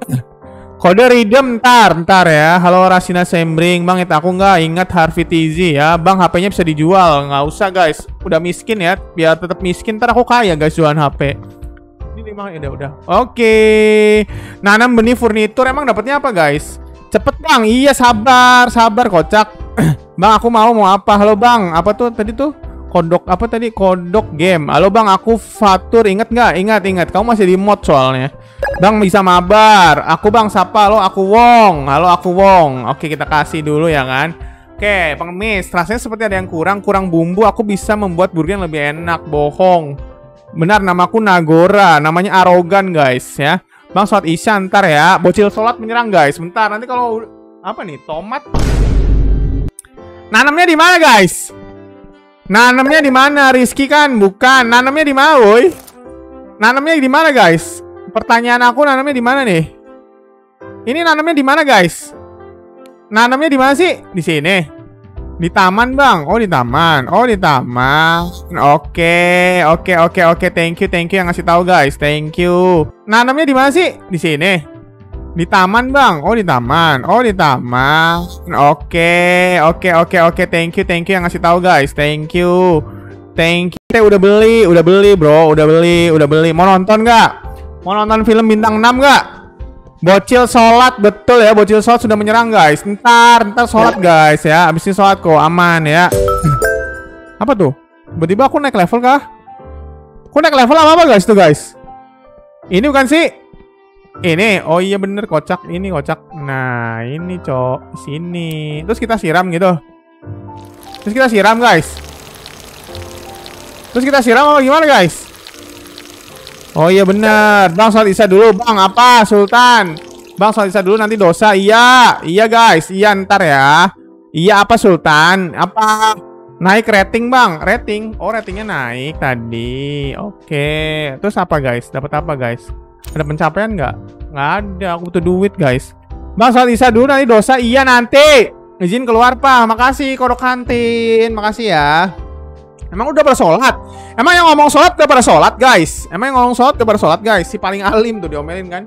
Kode redeem ntar. Ntar ya. Halo Rasina Sembring. Bang itu aku nggak ingat Harvey Tizi ya. Bang H P-nya bisa dijual. Nggak usah guys. Udah miskin ya. Biar tetap miskin. Ntar aku kaya guys jualan H P. Ini lima udah udah. Oke. Nanam benih furnitur. Emang dapetnya apa guys? Cepet bang, iya sabar, sabar kocak. Bang aku mau mau apa? Halo bang, apa tuh tadi tuh? Kodok apa tadi? Kodok game. Halo bang, aku Fatur, inget nggak? Ingat ingat, kamu masih di mod soalnya. Bang bisa mabar. Aku bang siapa? Halo aku Wong. Halo aku Wong. Oke kita kasih dulu ya kan. Oke pengemis, rasanya seperti ada yang kurang, kurang bumbu. Aku bisa membuat burger yang lebih enak. Bohong. Benar, namaku Nagora, namanya arogan guys ya. Bang sholat Isya ntar ya. Bocil sholat menyerang guys. Bentar nanti kalau apa nih tomat. Nanamnya di mana guys? Nanamnya di mana? Rizky kan bukan. Nanamnya di mana woi? Nanamnya di mana guys? Pertanyaan aku nanamnya di mana nih? Ini nanamnya di mana guys? Nanamnya di mana sih? Di sini. Di taman bang. Oh di taman. Oh di taman. Oke, oke, oke, oke. Thank you, thank you yang ngasih tahu guys. Thank you. Nanamnya di mana sih? Di sini. Di taman bang. Oh di taman. Oh di taman. Oke, oke, oke, oke. Thank you, thank you yang ngasih tahu guys. Thank you, thank you. Kita udah beli, udah beli bro. Udah beli, udah beli. Mau nonton nggak? Mau nonton film bintang enam nggak? Bocil sholat, betul ya, bocil sholat sudah menyerang guys. Ntar, ntar sholat guys ya. Abis ini sholat kok, aman ya. Apa tuh? Tiba-tiba aku naik level kah? Aku naik level apa, apa guys tuh guys? Ini bukan sih? Ini, oh iya bener kocak. Ini kocak. Nah ini cok, sini. Terus kita siram gitu. Terus kita siram guys. Terus kita siram apa gimana guys? Oh iya bener. Bang sholat Isya dulu bang. Apa Sultan? Bang sholat Isya dulu nanti dosa. Iya. Iya guys. Iya ntar ya. Iya apa Sultan? Apa? Naik rating bang, rating. Oh ratingnya naik tadi. Oke. Terus apa guys? Dapat apa guys? Ada pencapaian nggak? Nggak ada. Aku butuh duit guys. Bang sholat isya dulu nanti dosa. Iya nanti. Izin keluar pak. Makasih kodok kantin. Makasih ya. Emang udah pada sholat? Emang yang ngomong sholat udah pada sholat guys? Emang yang ngomong sholat udah pada sholat guys? Si paling alim tuh diomelin kan?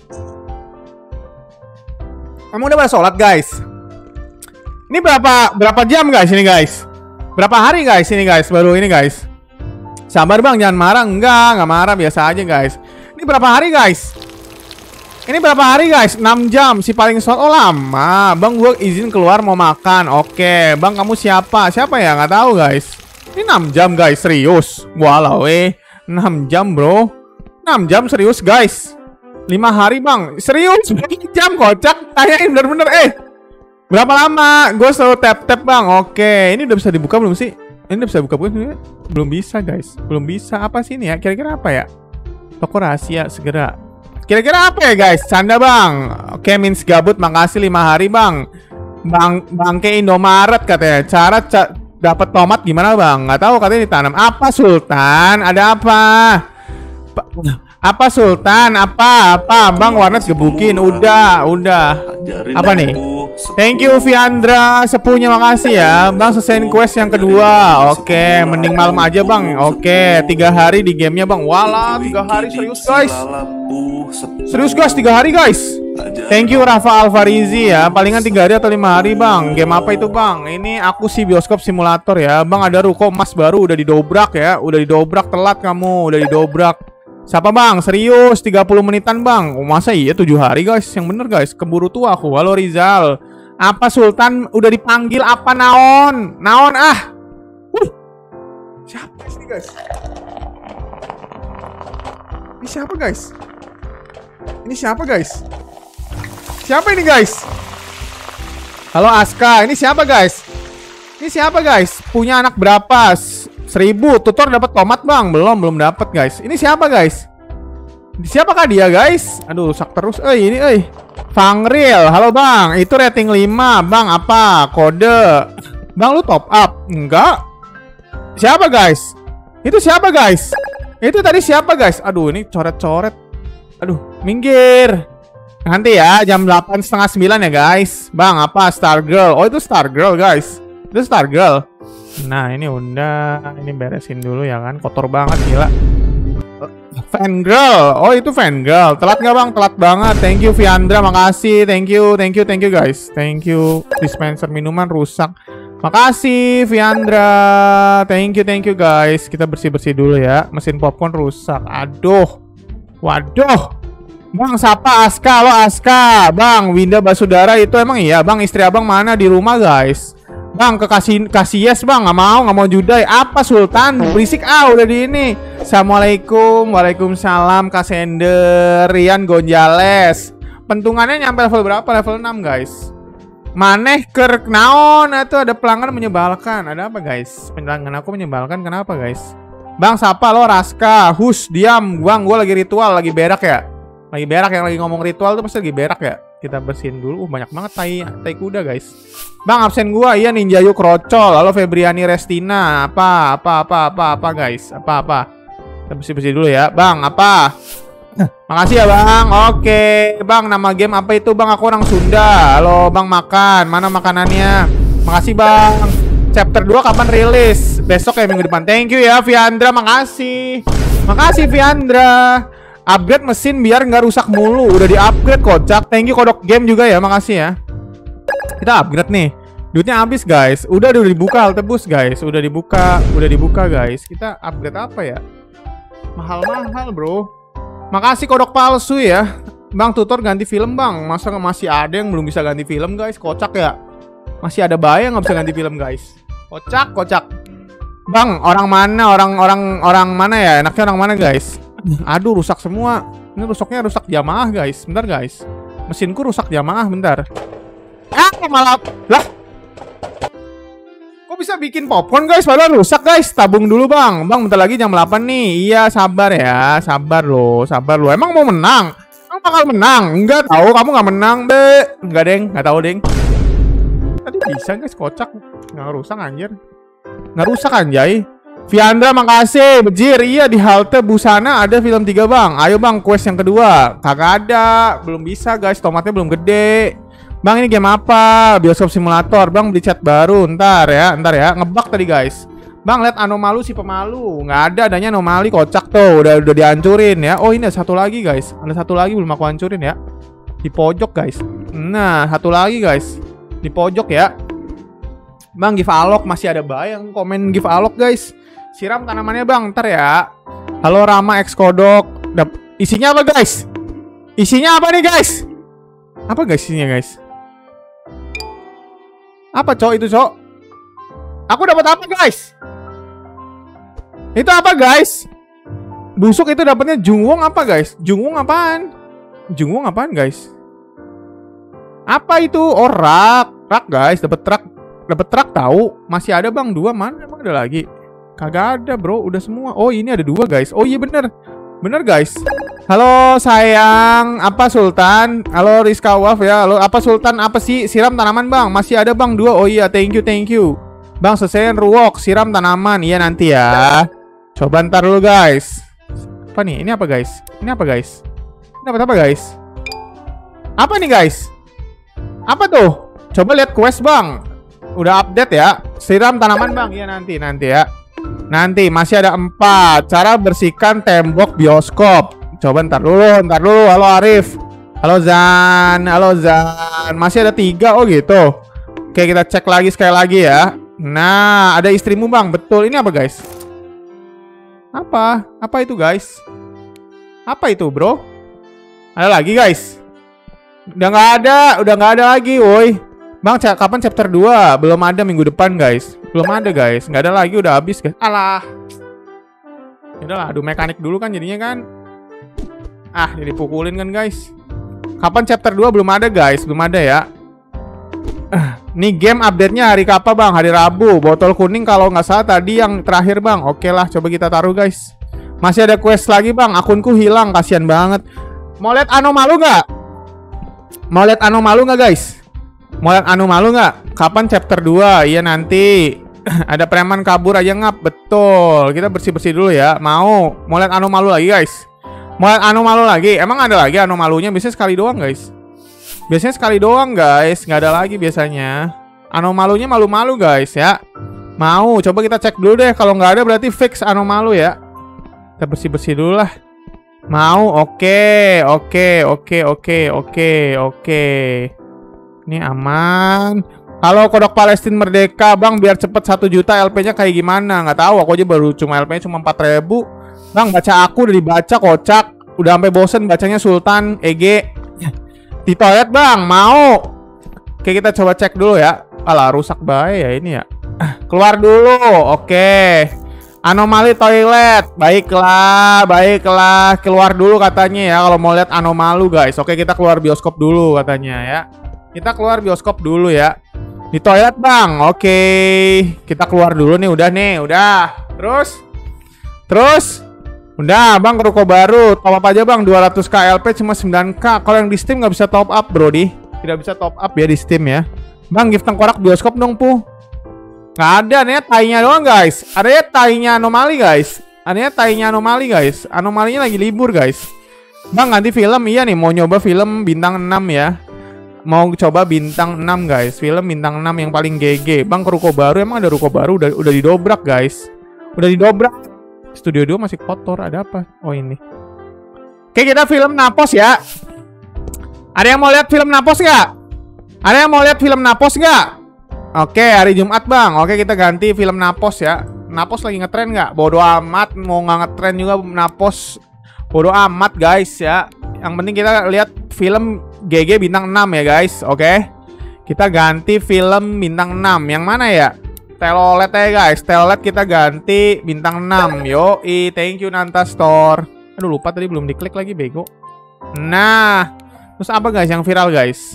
Emang udah pada sholat guys? Ini berapa berapa jam guys ini guys? Berapa hari guys ini guys? Baru ini guys. Sabar bang, jangan marah. Enggak, enggak marah, biasa aja guys. Ini berapa hari guys? Ini berapa hari guys? enam jam. Si paling short. Oh lama. Bang gue izin keluar mau makan. Oke. Bang kamu siapa? Siapa ya? Nggak tahu guys. Ini enam jam guys. Serius. Walau eh. enam jam bro. enam jam serius guys. lima hari bang. Serius. Berapa jam kocak? Tanyain bener-bener eh. Berapa lama? Gue selalu tap-tap bang. Oke, ini udah bisa dibuka belum sih? Ini udah bisa buka bukan? Belum bisa guys. Belum bisa. Apa sih ini ya? Kira-kira apa ya? Toko rahasia segera. Kira-kira apa ya guys? Canda bang. Oke, Mins gabut. Makasih lima hari bang. Bang Bangke Indomaret katanya. Cara ca dapat tomat gimana bang? Nggak tahu katanya ditanam. Apa Sultan? Ada apa? Pa apa Sultan? Apa? Apa? Bang warnet gebukin. Udah, udah. Apa nih? Thank you Viandra, sepunya makasih ya. Bang selesaiin quest yang kedua. Oke, mending malam aja bang. Oke, tiga hari di gamenya bang. Walah, tiga hari serius guys. Serius guys, tiga hari guys. Thank you Rafa Alfarizi ya. Palingan tiga hari atau lima hari bang. Game apa itu bang? Ini aku sih bioskop simulator ya. Bang ada ruko emas baru udah didobrak ya. Udah didobrak telat kamu. Udah didobrak. Siapa bang? Serius tiga puluh menitan bang. Oh, masa iya tujuh hari guys? Yang bener guys. Keburu tua aku. Halo Rizal. Apa Sultan udah dipanggil apa naon? Naon ah. Wuh. Siapa sih guys? Ini siapa guys? Ini siapa guys? Siapa ini guys? Halo Aska. Ini siapa guys? Ini siapa guys? Punya anak berapa? Seribu. Tutor dapat tomat bang? Belum, belum dapat guys. Ini siapa guys? Siapakah dia guys? Aduh, rusak terus. Eh, ini eh. Fangril. Halo bang. Itu rating lima. Bang apa? Kode. Bang lu top up? Enggak. Siapa guys? Itu siapa guys? Itu tadi siapa guys? Aduh, ini coret-coret. Aduh, minggir. Nanti ya jam delapan setengah sembilan ya guys. Bang apa? Star Girl. Oh itu Star Girl guys. Itu Star Girl. Nah ini udah. Ini beresin dulu ya kan. Kotor banget gila. Fan girl. Oh itu fan girl. Telat nggak bang? Telat banget. Thank you Viandra. Makasih. Thank you. Thank you. Thank you guys. Thank you. Dispenser minuman rusak. Makasih Viandra. Thank you. Thank you guys. Kita bersih-bersih dulu ya. Mesin popcorn rusak. Aduh. Waduh. Bang siapa Aska? Lo Aska. Bang Winda Basudara itu emang iya bang. Istri abang mana? Di rumah guys. Bang kekasih kasih yes bang. Nggak mau. Nggak mau judai. Apa Sultan? Berisik ah udah di ini. Assalamualaikum. Waalaikumsalam Kak Sender. Rian Gonjales. Pentungannya nyampe level berapa? Level enam guys. Maneh ker naon. Itu ada pelanggan menyebalkan. Ada apa guys? Pelanggan aku menyebalkan. Kenapa guys? Bang siapa lo? Raska. Hus diam. Bang gue lagi ritual. Lagi berak ya. Lagi berak. Yang lagi ngomong ritual tuh pasti lagi berak ya. Kita bersihin dulu. Uh, banyak banget tai tai kuda guys. Bang absen gua. Iya Ninja Yu Krocol. Halo Febriani Restina. Apa apa apa apa apa guys? Apa apa? Kita bersih-bersih dulu ya. Bang apa? Makasih ya bang. Oke bang. Nama game apa itu bang? Aku orang Sunda. Halo bang makan. Mana makanannya? Makasih bang. Chapter dua kapan rilis? Besok ya minggu depan. Thank you ya Viandra. Makasih. Makasih Viandra. Upgrade mesin biar nggak rusak mulu. Udah di upgrade kocak. Thank you kodok game juga ya. Makasih ya. Kita upgrade nih. Duitnya habis guys. Udah udah dibuka halte bus guys. Udah dibuka. Udah dibuka guys. Kita upgrade apa ya? Mahal-mahal bro. Makasih kodok palsu ya. Bang tutor ganti film bang. Masa masih ada yang belum bisa ganti film guys? Kocak ya. Masih ada bayang nggak bisa ganti film guys. Kocak kocak. Bang orang mana? Orang orang orang mana ya? Enaknya orang mana guys? Aduh rusak semua. Ini rusaknya rusak jamaah guys. Bentar guys. Mesinku rusak jamaah bentar. Ah malah lah. Kok bisa bikin popcorn guys padahal rusak guys. Tabung dulu bang. Bang bentar lagi jam delapan nih. Iya sabar ya. Sabar loh. Sabar loh. Emang mau menang? Emang bakal menang? Enggak tahu kamu nggak menang be. Enggak deng. Nggak tahu deng. Tadi bisa guys kocak. Nggak rusak anjir. Nggak rusak anjay. Viandra makasih. Bejir, iya di halte busana ada film tiga bang. Ayo bang, quest yang kedua. Kagak ada, belum bisa guys, tomatnya belum gede. Bang ini game apa? Bioskop simulator. Bang beli chat baru, ntar ya, ntar ya. Ngebug tadi guys. Bang lihat anomalu si pemalu. Nggak ada, adanya anomali, kocak tuh. Udah udah dihancurin ya. Oh ini ada satu lagi guys. Ada satu lagi belum aku hancurin ya. Di pojok guys. Nah satu lagi guys. Di pojok ya. Bang give alok, masih ada bayang komen give alok guys. Siram tanamannya bang, ntar ya. Halo Rama X Kodok. Dap isinya apa guys? Isinya apa nih guys? Apa guys isinya guys? Apa cok itu cok? Aku dapat apa guys? Itu apa guys? Busuk itu dapatnya jungwong apa guys? Jungwong apaan? Jungwong apaan guys? Apa itu? Oh rak, rak guys, dapat truk, dapat truk tahu. Masih ada bang dua, mana emang ada lagi? Kagak ada bro, udah semua. Oh ini ada dua guys. Oh iya bener, bener guys. Halo sayang, apa Sultan? Halo Rizka Waf ya. Halo apa Sultan? Apa sih? Siram tanaman bang. Masih ada bang dua. Oh iya, thank you thank you. Bang selesaiin ruwok, siram tanaman. Iya nanti ya. Coba ntar dulu guys. Apa nih? Ini apa guys? Ini apa guys? Ini dapat apa guys? Apa nih guys? Apa tuh? Coba lihat quest bang. Udah update ya. Siram tanaman bang. Iya nanti nanti ya. Nanti masih ada empat. Cara bersihkan tembok bioskop. Coba ntar dulu, ntar dulu. Halo Arif. Halo Zan. Halo Zan. Masih ada tiga. Oh gitu. Oke kita cek lagi sekali lagi ya. Nah ada istrimu bang. Betul. Ini apa guys? Apa? Apa itu guys? Apa itu bro? Ada lagi guys? Udah nggak ada. Udah nggak ada lagi woi. Bang, kapan chapter dua? Belum ada minggu depan, guys. Belum ada, guys. Nggak ada lagi, udah habis, guys. Alah. Udahlah, adu mekanik dulu kan jadinya kan. Ah, jadi pukulin kan, guys. Kapan chapter dua? Belum ada, guys. Belum ada ya. Uh, nih game update-nya hari kapan, Bang? Hari Rabu. Botol kuning kalau nggak salah tadi yang terakhir, Bang. Oke lah, coba kita taruh, guys. Masih ada quest lagi, Bang. Akunku hilang, kasihan banget. Mau lihat anomalu nggak? Mau lihat anomalu nggak, guys? Mau lihat anomalu nggak? Kapan chapter dua? Iya nanti. Ada preman kabur aja ngap. Betul. Kita bersih-bersih dulu ya. Mau. Mau lihat anomalu lagi guys? Mau lihat anomalu lagi? Emang ada lagi anomalunya? Biasanya sekali doang guys. Biasanya sekali doang guys. Nggak ada lagi biasanya. Anomalunya malu-malu guys ya. Mau. Coba kita cek dulu deh. Kalau nggak ada berarti fix anomalu ya. Kita bersih-bersih dulu lah. Mau. Oke. Oke. Oke. Oke. Oke. Oke. Ini aman. Halo Kodok Palestina Merdeka, Bang, biar cepet satu juta L P-nya kayak gimana? Nggak tahu, aku aja baru cuma L P-nya cuma empat ribu. Bang, baca aku udah dibaca kocak. Udah sampai bosen bacanya Sultan E G. Di toilet, Bang, mau. Oke, kita coba cek dulu ya. Alah, rusak bae ya ini ya. Keluar dulu. Oke. Anomali toilet. Baiklah, baiklah. Keluar dulu katanya ya kalau mau lihat anomalu, guys. Oke, kita keluar bioskop dulu katanya ya. Kita keluar bioskop dulu ya. Di toilet bang. Oke. Kita keluar dulu nih. Udah nih. Udah. Terus. Terus. Udah bang ke ruko baru. Top up aja bang. dua ratus k L P cuma sembilan k. Kalau yang di Steam nggak bisa top up bro di. Tidak bisa top up ya di Steam ya. Bang gift tengkorak bioskop dong pu. Nggak ada nih. Tainya doang guys. Ada tainya anomali guys. Ada tainya anomali guys. Anomalinya lagi libur guys. Bang ganti film. Iya nih. Mau nyoba film bintang enam ya. Mau coba bintang enam guys. Film bintang enam yang paling G G. Bang ke ruko baru. Emang ada ruko baru udah udah didobrak guys. Udah didobrak. Studio dua masih kotor. Ada apa? Oh ini. Oke kita film Napos ya. Ada yang mau lihat film Napos nggak? Ada yang mau lihat film Napos nggak? Oke hari Jumat bang. Oke kita ganti film Napos ya. Napos lagi ngetren nggak? Bodoh amat. Mau nggak ngetren juga Napos. Bodoh amat guys ya. Yang penting kita lihat film G G bintang enam ya guys. Oke. Kita ganti film bintang enam. Yang mana ya? Telolet ya guys. Telolet kita ganti bintang enam. Yoi, thank you Nanta Store. Aduh lupa tadi belum diklik lagi bego. Nah, terus apa guys yang viral guys?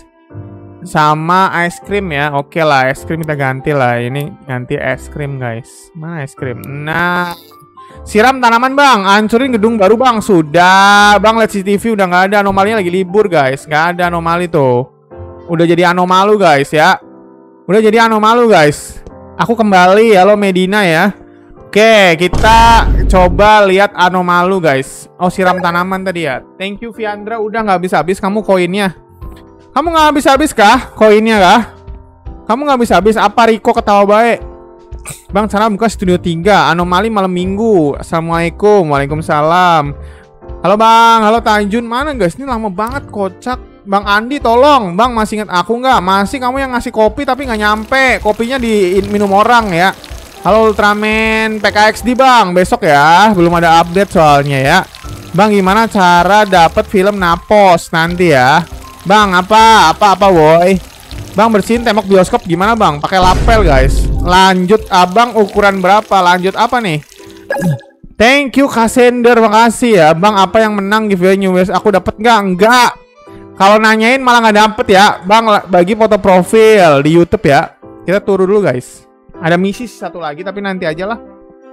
Sama es krim ya. Oke lah, es krim kita ganti lah. Ini ganti es krim guys. Mana es krim? Nah, siram tanaman bang, hancurin gedung baru bang. Sudah bang, lihat C C T V udah nggak ada. Anomalinya lagi libur guys. Nggak ada anomali tuh. Udah jadi anomalu guys ya. Udah jadi anomalu guys. Aku kembali, halo Medina ya. Oke, kita coba lihat Anomalu guys. Oh, siram tanaman tadi ya. Thank you Viandra, udah nggak habis-habis kamu koinnya. Kamu nggak habis-habis kah koinnya kah? Kamu nggak habis-habis apa Riko ketawa baik? Bang, cara buka studio tiga, anomali malam minggu. Assalamualaikum, waalaikumsalam. Halo Bang, halo Tanjun, mana guys? Ini lama banget kocak. Bang Andi tolong, Bang masih ingat aku nggak? Masih kamu yang ngasih kopi tapi nggak nyampe. Kopinya diminum orang ya. Halo Ultraman P K X D Bang, besok ya. Belum ada update soalnya ya. Bang, gimana cara dapat film Napos nanti ya? Bang, apa? Apa apa woi? Bang, bersihin tembok bioskop gimana Bang? Pakai lapel guys. Lanjut Abang ukuran berapa? Lanjut apa nih? Thank you Kasender, makasih ya. Bang, apa yang menang giveaway New Year's? Aku dapat nggak? Enggak. Kalau nanyain malah nggak dapet ya. Bang, bagi foto profil di YouTube ya. Kita turun dulu guys. Ada misi satu lagi tapi nanti aja lah.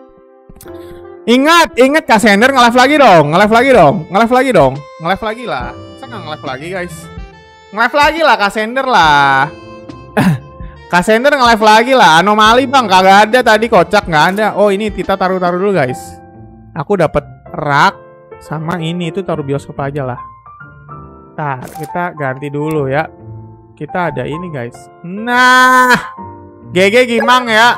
Ingat, ingat Kasender nge-live lagi dong. Nge-live lagi dong. Nge-live lagi dong. Nge-live lagi lah. Saya nggak nge-live lagi guys. Nge-live lagi lah Kasender lah. Kasender nge-live lagi lah. Anomali Bang, kagak ada tadi, kocak nggak ada. Oh, ini kita taruh-taruh dulu guys. Aku dapat rak sama ini, itu taruh bioskop aja lah. Nah, kita ganti dulu ya. Kita ada ini guys. Nah, G G Gimang ya.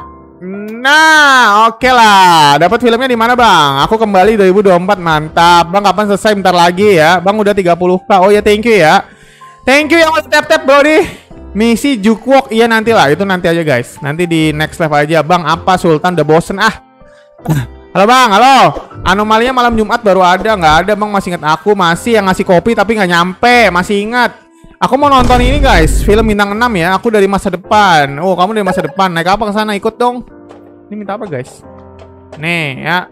Nah, oke okay lah. Dapat filmnya di mana Bang? Aku kembali dua ribu dua puluh empat, mantap. Bang, kapan selesai? Bentar lagi ya. Bang udah tiga puluh k. Oh ya, thank you ya. Thank you yang udah tap-tap bro di misi Jukwok. Iya nanti lah, itu nanti aja guys. Nanti di next live aja. Bang, apa Sultan udah bosen ah. Halo Bang, halo. Anomalinya malam Jumat baru ada, nggak ada Bang, masih ingat aku, masih yang ngasih kopi tapi nggak nyampe, masih ingat. Aku mau nonton ini guys, film bintang enam ya. Aku dari masa depan. Oh, kamu dari masa depan. Naik apa ke sana? Ikut dong. Ini minta apa guys? Nih ya.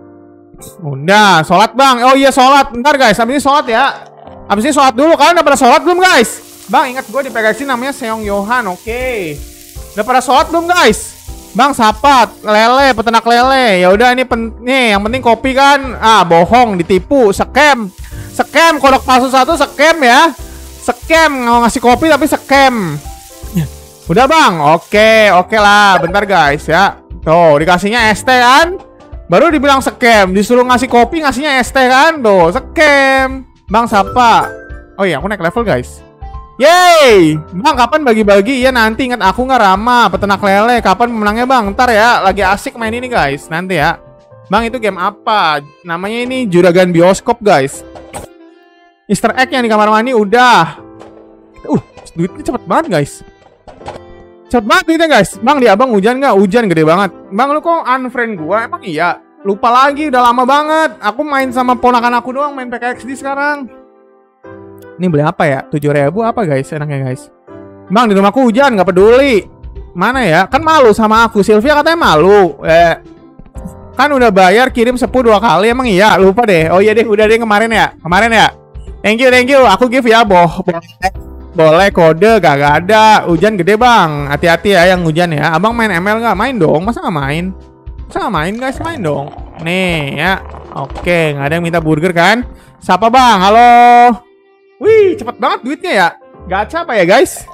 Udah, sholat Bang. Oh iya sholat. Bentar guys, abis ini sholat ya. Abis ini sholat dulu. Kalian udah pada sholat belum guys? Bang, ingat gue di P K X namanya Seong Yohan. Oke. Okay. Udah pada sholat belum guys? Bang, sapat lele, peternak lele. Ya udah, ini pen nih, yang penting kopi kan. Ah, bohong, ditipu, scam. Scam, kodok palsu satu, scam ya. Scam, nggak ngasih kopi tapi scam. Udah Bang, oke, oke lah. Bentar guys ya. Tuh, dikasihnya S T kan. Baru dibilang scam. Disuruh ngasih kopi, ngasihnya S T kan. Tuh, scam. Bang, siapa? Oh iya, aku naik level guys. Yeay. Bang, kapan bagi-bagi? Ya nanti, ingat aku nggak Rama, peternak lele. Kapan menangnya Bang? Ntar ya, lagi asik main ini guys. Nanti ya. Bang, itu game apa? Namanya ini Juragan Bioskop guys. Easter egg yang di kamar mandi udah. Uh, duitnya cepet banget guys. Cepet banget duitnya guys. Bang, di abang hujan nggak? Hujan gede banget. Bang, lu kok unfriend gua? Emang iya? Lupa lagi, udah lama banget. Aku main sama ponakan aku doang, main P K X D sekarang. Ini beli apa ya? tujuh ribu apa guys? Enaknya guys. Bang, di rumahku hujan, nggak peduli. Mana ya? Kan malu sama aku. Sylvia katanya malu. Eh, kan udah bayar kirim sepu dua kali. Emang iya? Lupa deh. Oh iya deh, udah deh kemarin ya. Kemarin ya. Thank you, thank you. Aku give ya, boh. Boleh kode, gak ada. Hujan gede Bang. Hati-hati ya yang hujan ya. Abang main M L nggak? Main dong. Masa nggak main? Masa nggak main guys? Main dong. Nih ya. Oke, nggak ada yang minta burger kan? Siapa Bang? Halo. Wih, cepet banget duitnya ya. Gacha apa ya guys?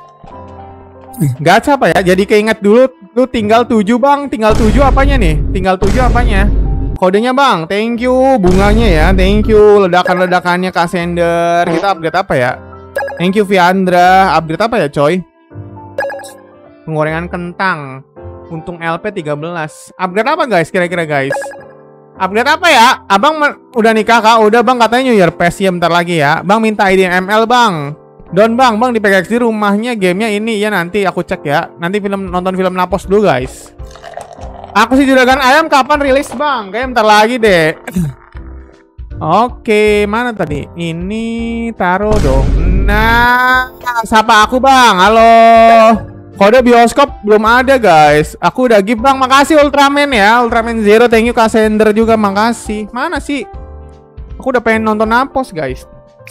Gacha apa ya? Jadi keinget dulu. Tuh tinggal tujuh Bang. Tinggal tujuh apanya nih? Tinggal tujuh apanya? Kodenya Bang, thank you. Bunganya ya, thank you. Ledakan-ledakannya Kak Sender. Kita upgrade apa ya? Thank you Viandra. Upgrade apa ya coy? Penggorengan kentang. Untung L P tiga belas. Upgrade apa guys kira-kira guys? Upgrade apa ya? Abang udah nikah Kak? Udah Bang, katanya New Year Pass ya bentar lagi ya. Bang minta I D M L Bang. Don Bang, Bang di P K X D rumahnya gamenya ini ya, nanti aku cek ya. Nanti film nonton film Napos dulu guys. Aku sih Juragan Ayam kapan rilis Bang? Kayak bentar lagi deh. Oke, mana tadi? Ini taruh dong. Nah, sapa aku Bang. Halo. Kode bioskop belum ada guys. Aku udah give Bang. Makasih Ultraman ya. Ultraman Zero. Thank you Kak Sender juga. Makasih. Mana sih? Aku udah pengen nonton Napos guys.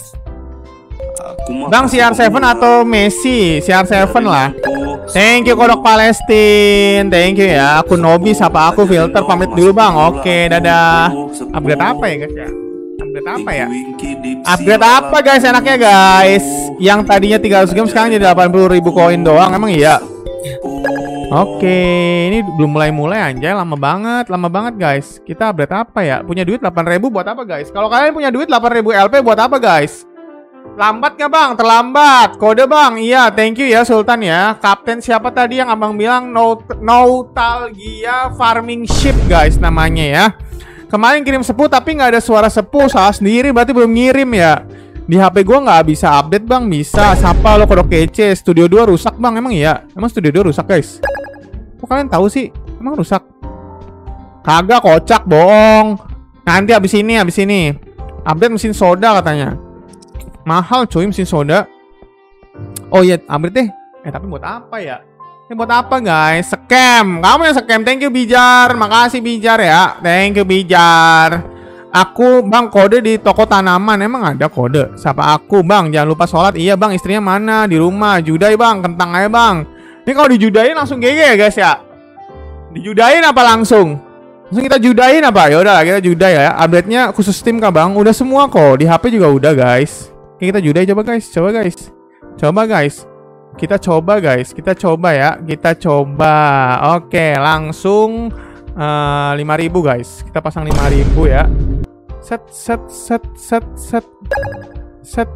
Bang, C R tujuh atau Messi? C R tujuh lah. Thank you Kodok Palestine. Thank you ya. Aku Nobi, sapa aku Filter. Pamit dulu Bang. Oke, dadah. Upgrade apa ya guys ya? Upgrade apa ya? Upgrade apa guys enaknya guys? Yang tadinya tiga ratus game sekarang jadi delapan puluh ribu koin doang. Emang iya? Oke, ini belum mulai-mulai anjay, lama banget, lama banget guys. Kita update apa ya? Punya duit delapan ribu buat apa guys? Kalau kalian punya duit delapan ribu L P buat apa guys? Lambat nggak bang? Terlambat. Kode bang. Iya, thank you ya Sultan ya. Kapten siapa tadi yang abang bilang? No Nostalgia Farming Ship guys namanya ya. Kemarin kirim sepuh tapi nggak ada suara sepuh. Salah sendiri berarti belum ngirim ya. Di H P gua nggak bisa update bang. Bisa. Siapa lo kodok kece? Studio dua rusak bang. Emang iya? Emang Studio dua rusak guys? Kok kalian tahu sih? Emang rusak? Kagak, kocak, bohong. Nanti abis ini, abis ini update mesin soda katanya. Mahal cuy mesin soda. Oh iya, update deh. Eh tapi buat apa ya? Ini buat apa guys? Scam. Kamu yang scam. Thank you Bijar. Makasih Bijar ya. Thank you Bijar. Aku bang kode di toko tanaman. Emang ada kode? Siapa aku bang? Jangan lupa sholat. Iya bang, istrinya mana? Di rumah. Judai bang, kentang aja bang. Ini kalau dijudain langsung G G ya guys ya. Dijudain apa langsung? Langsung kita judain apa? Ya udah kita judai ya. Update-nya khusus tim kah bang? Udah semua kok. Di H P juga udah guys. Oke, kita judai coba guys. Coba guys. Coba guys. Kita coba guys. Kita coba ya. Kita coba. Oke, langsung uh, lima ribu guys. Kita pasang lima ribu ya. Set set set set set. Set.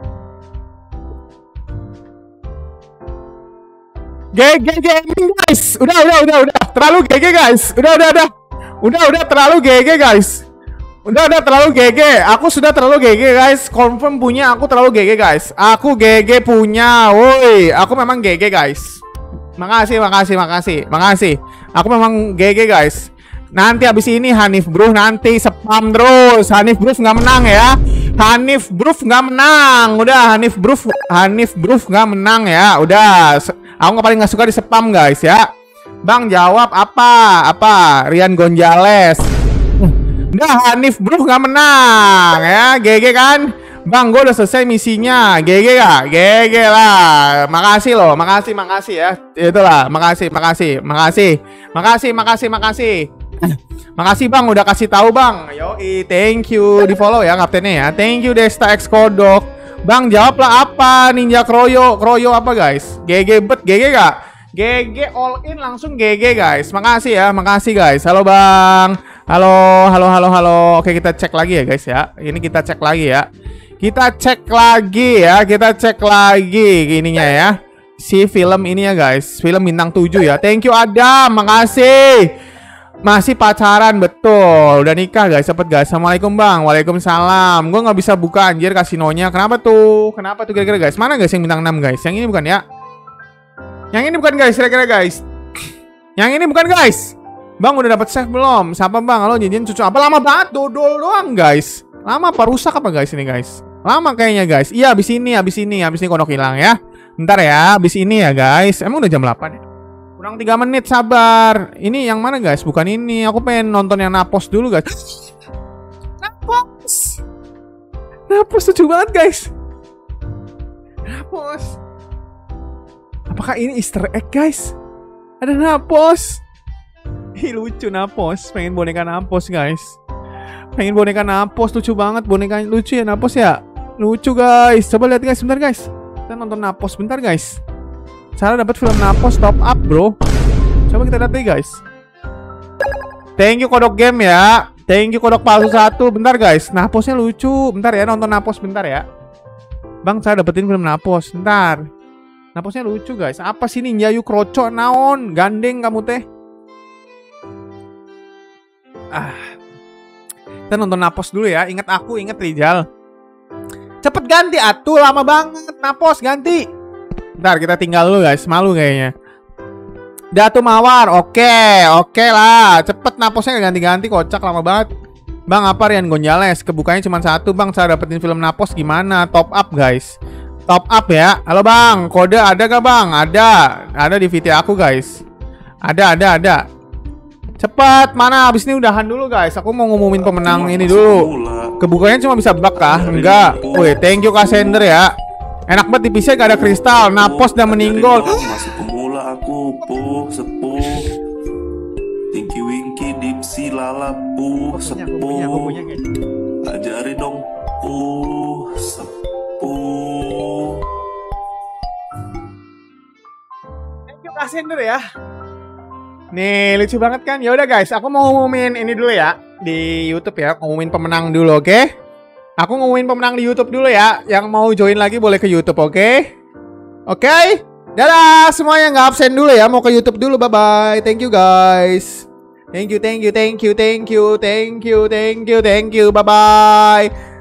G G gaming guys. Udah udah udah udah. Terlalu G G guys. Udah udah udah. Udah udah terlalu G G guys. Udah udah terlalu G G. Aku sudah terlalu G G guys. Confirm punya aku terlalu G G guys. Aku G G punya. Woi, aku memang G G guys. Makasih, makasih, makasih. Makasih. Aku memang G G guys. Nanti abis ini Hanif Bro nanti spam terus. Hanif Bro nggak menang ya. Hanif Bro nggak menang. Udah Hanif Bro Hanif Bro nggak menang ya. Udah. Aku nggak paling nggak suka di spam guys ya. Bang jawab apa? Apa? Rian Gonzales. Udah Hanif Bro nggak menang ya. G G kan? Bang gue udah selesai misinya. G G gak? G G lah. Makasih loh. Makasih makasih ya. Itulah. Makasih makasih makasih makasih makasih makasih. Makasih bang udah kasih tahu bang. Yoi, thank you di follow ya kaptennya ya. Thank you Desta X Kodok. Bang jawablah apa Ninja Kroyo. Kroyo apa guys? G G bet G G gak? G G all in langsung G G guys. Makasih ya, makasih guys. Halo bang. Halo, halo, halo, halo. Oke kita cek lagi ya guys ya. Ini kita cek lagi ya. Kita cek lagi ya. Kita cek lagi ininya ya. Si film ini ya guys. Film bintang tujuh ya. Thank you Adam. Makasih. Masih pacaran betul. Udah nikah guys. Cepet guys. Assalamualaikum bang. Waalaikumsalam. Gue nggak bisa buka anjir kasinonya. Kenapa tuh? Kenapa tuh kira-kira guys? Mana guys yang bintang enam guys? Yang ini bukan ya? Yang ini bukan guys, kira-kira guys. Yang ini bukan guys. Bang udah dapat save belum? Siapa bang? Halo janjian cucu. Apa lama banget? Dodol doang guys. Lama apa rusak apa guys ini guys? Lama kayaknya guys. Iya abis ini, abis ini, abis ini kodok hilang ya. Bentar ya, abis ini ya guys. Emang udah jam delapan ya? Kurang tiga menit sabar. Ini yang mana guys? Bukan ini. Aku pengen nonton yang Napos dulu guys. Napos. Napos lucu banget guys. Napos. Apakah ini Easter egg guys? Ada Napos. Ih lucu Napos. Pengen boneka Napos guys. Pengen boneka Napos. Lucu banget bonekanya. Lucu ya Napos ya. Lucu guys. Coba lihat guys bentar guys. Kita nonton Napos bentar guys. Cara dapat film Napos top up bro. Coba kita lihat deh guys. Thank you kodok game ya. Thank you kodok palsu satu. Bentar guys. Naposnya lucu. Bentar ya nonton Napos bentar ya. Bang saya dapetin film Napos. Bentar. Naposnya lucu guys. Apa sih Ninja Yu kroco naon? Gandeng kamu teh. Ah. Kita nonton Napos dulu ya. Ingat aku, ingat Rizal. Cepet ganti atuh, lama banget Napos ganti. Bentar kita tinggal dulu guys. Malu kayaknya. Datu Mawar. Oke, oke lah. Cepet Naposnya ganti-ganti kocak lama banget. Bang apa Rian Gonzales? Kebukanya cuma satu bang. Saya dapetin film Napos gimana? Top up guys. Top up ya. Halo bang, kode ada gak bang? Ada. Ada di V T aku guys. Ada, ada, ada. Cepat, mana abis ini udahan dulu guys. Aku mau ngumumin pemenang ini dulu. Kebukanya cuma bisa bug kah? Enggak. Wih, thank you Kak Sender ya. Enak banget dipisah gak ada kristal. Napos udah meninggal. Masih pemula aku, puh, sepuh. Tinky Winky, Dipsy, Lala, puh, sepuh. Ajari dong, puh, sepuh. Thank you Kak Sender ya. Nih, lucu banget kan? Ya udah guys, aku mau ngumumin ini dulu ya di YouTube ya, ngumumin pemenang dulu, oke? Okay? Aku ngumumin pemenang di YouTube dulu ya. Yang mau join lagi boleh ke YouTube, oke? Okay? Oke? Okay? Dadah, semuanya nggak absen dulu ya, mau ke YouTube dulu. Bye bye. Thank you guys. Thank you, thank you, thank you, thank you, thank you, thank you, thank you. Bye bye.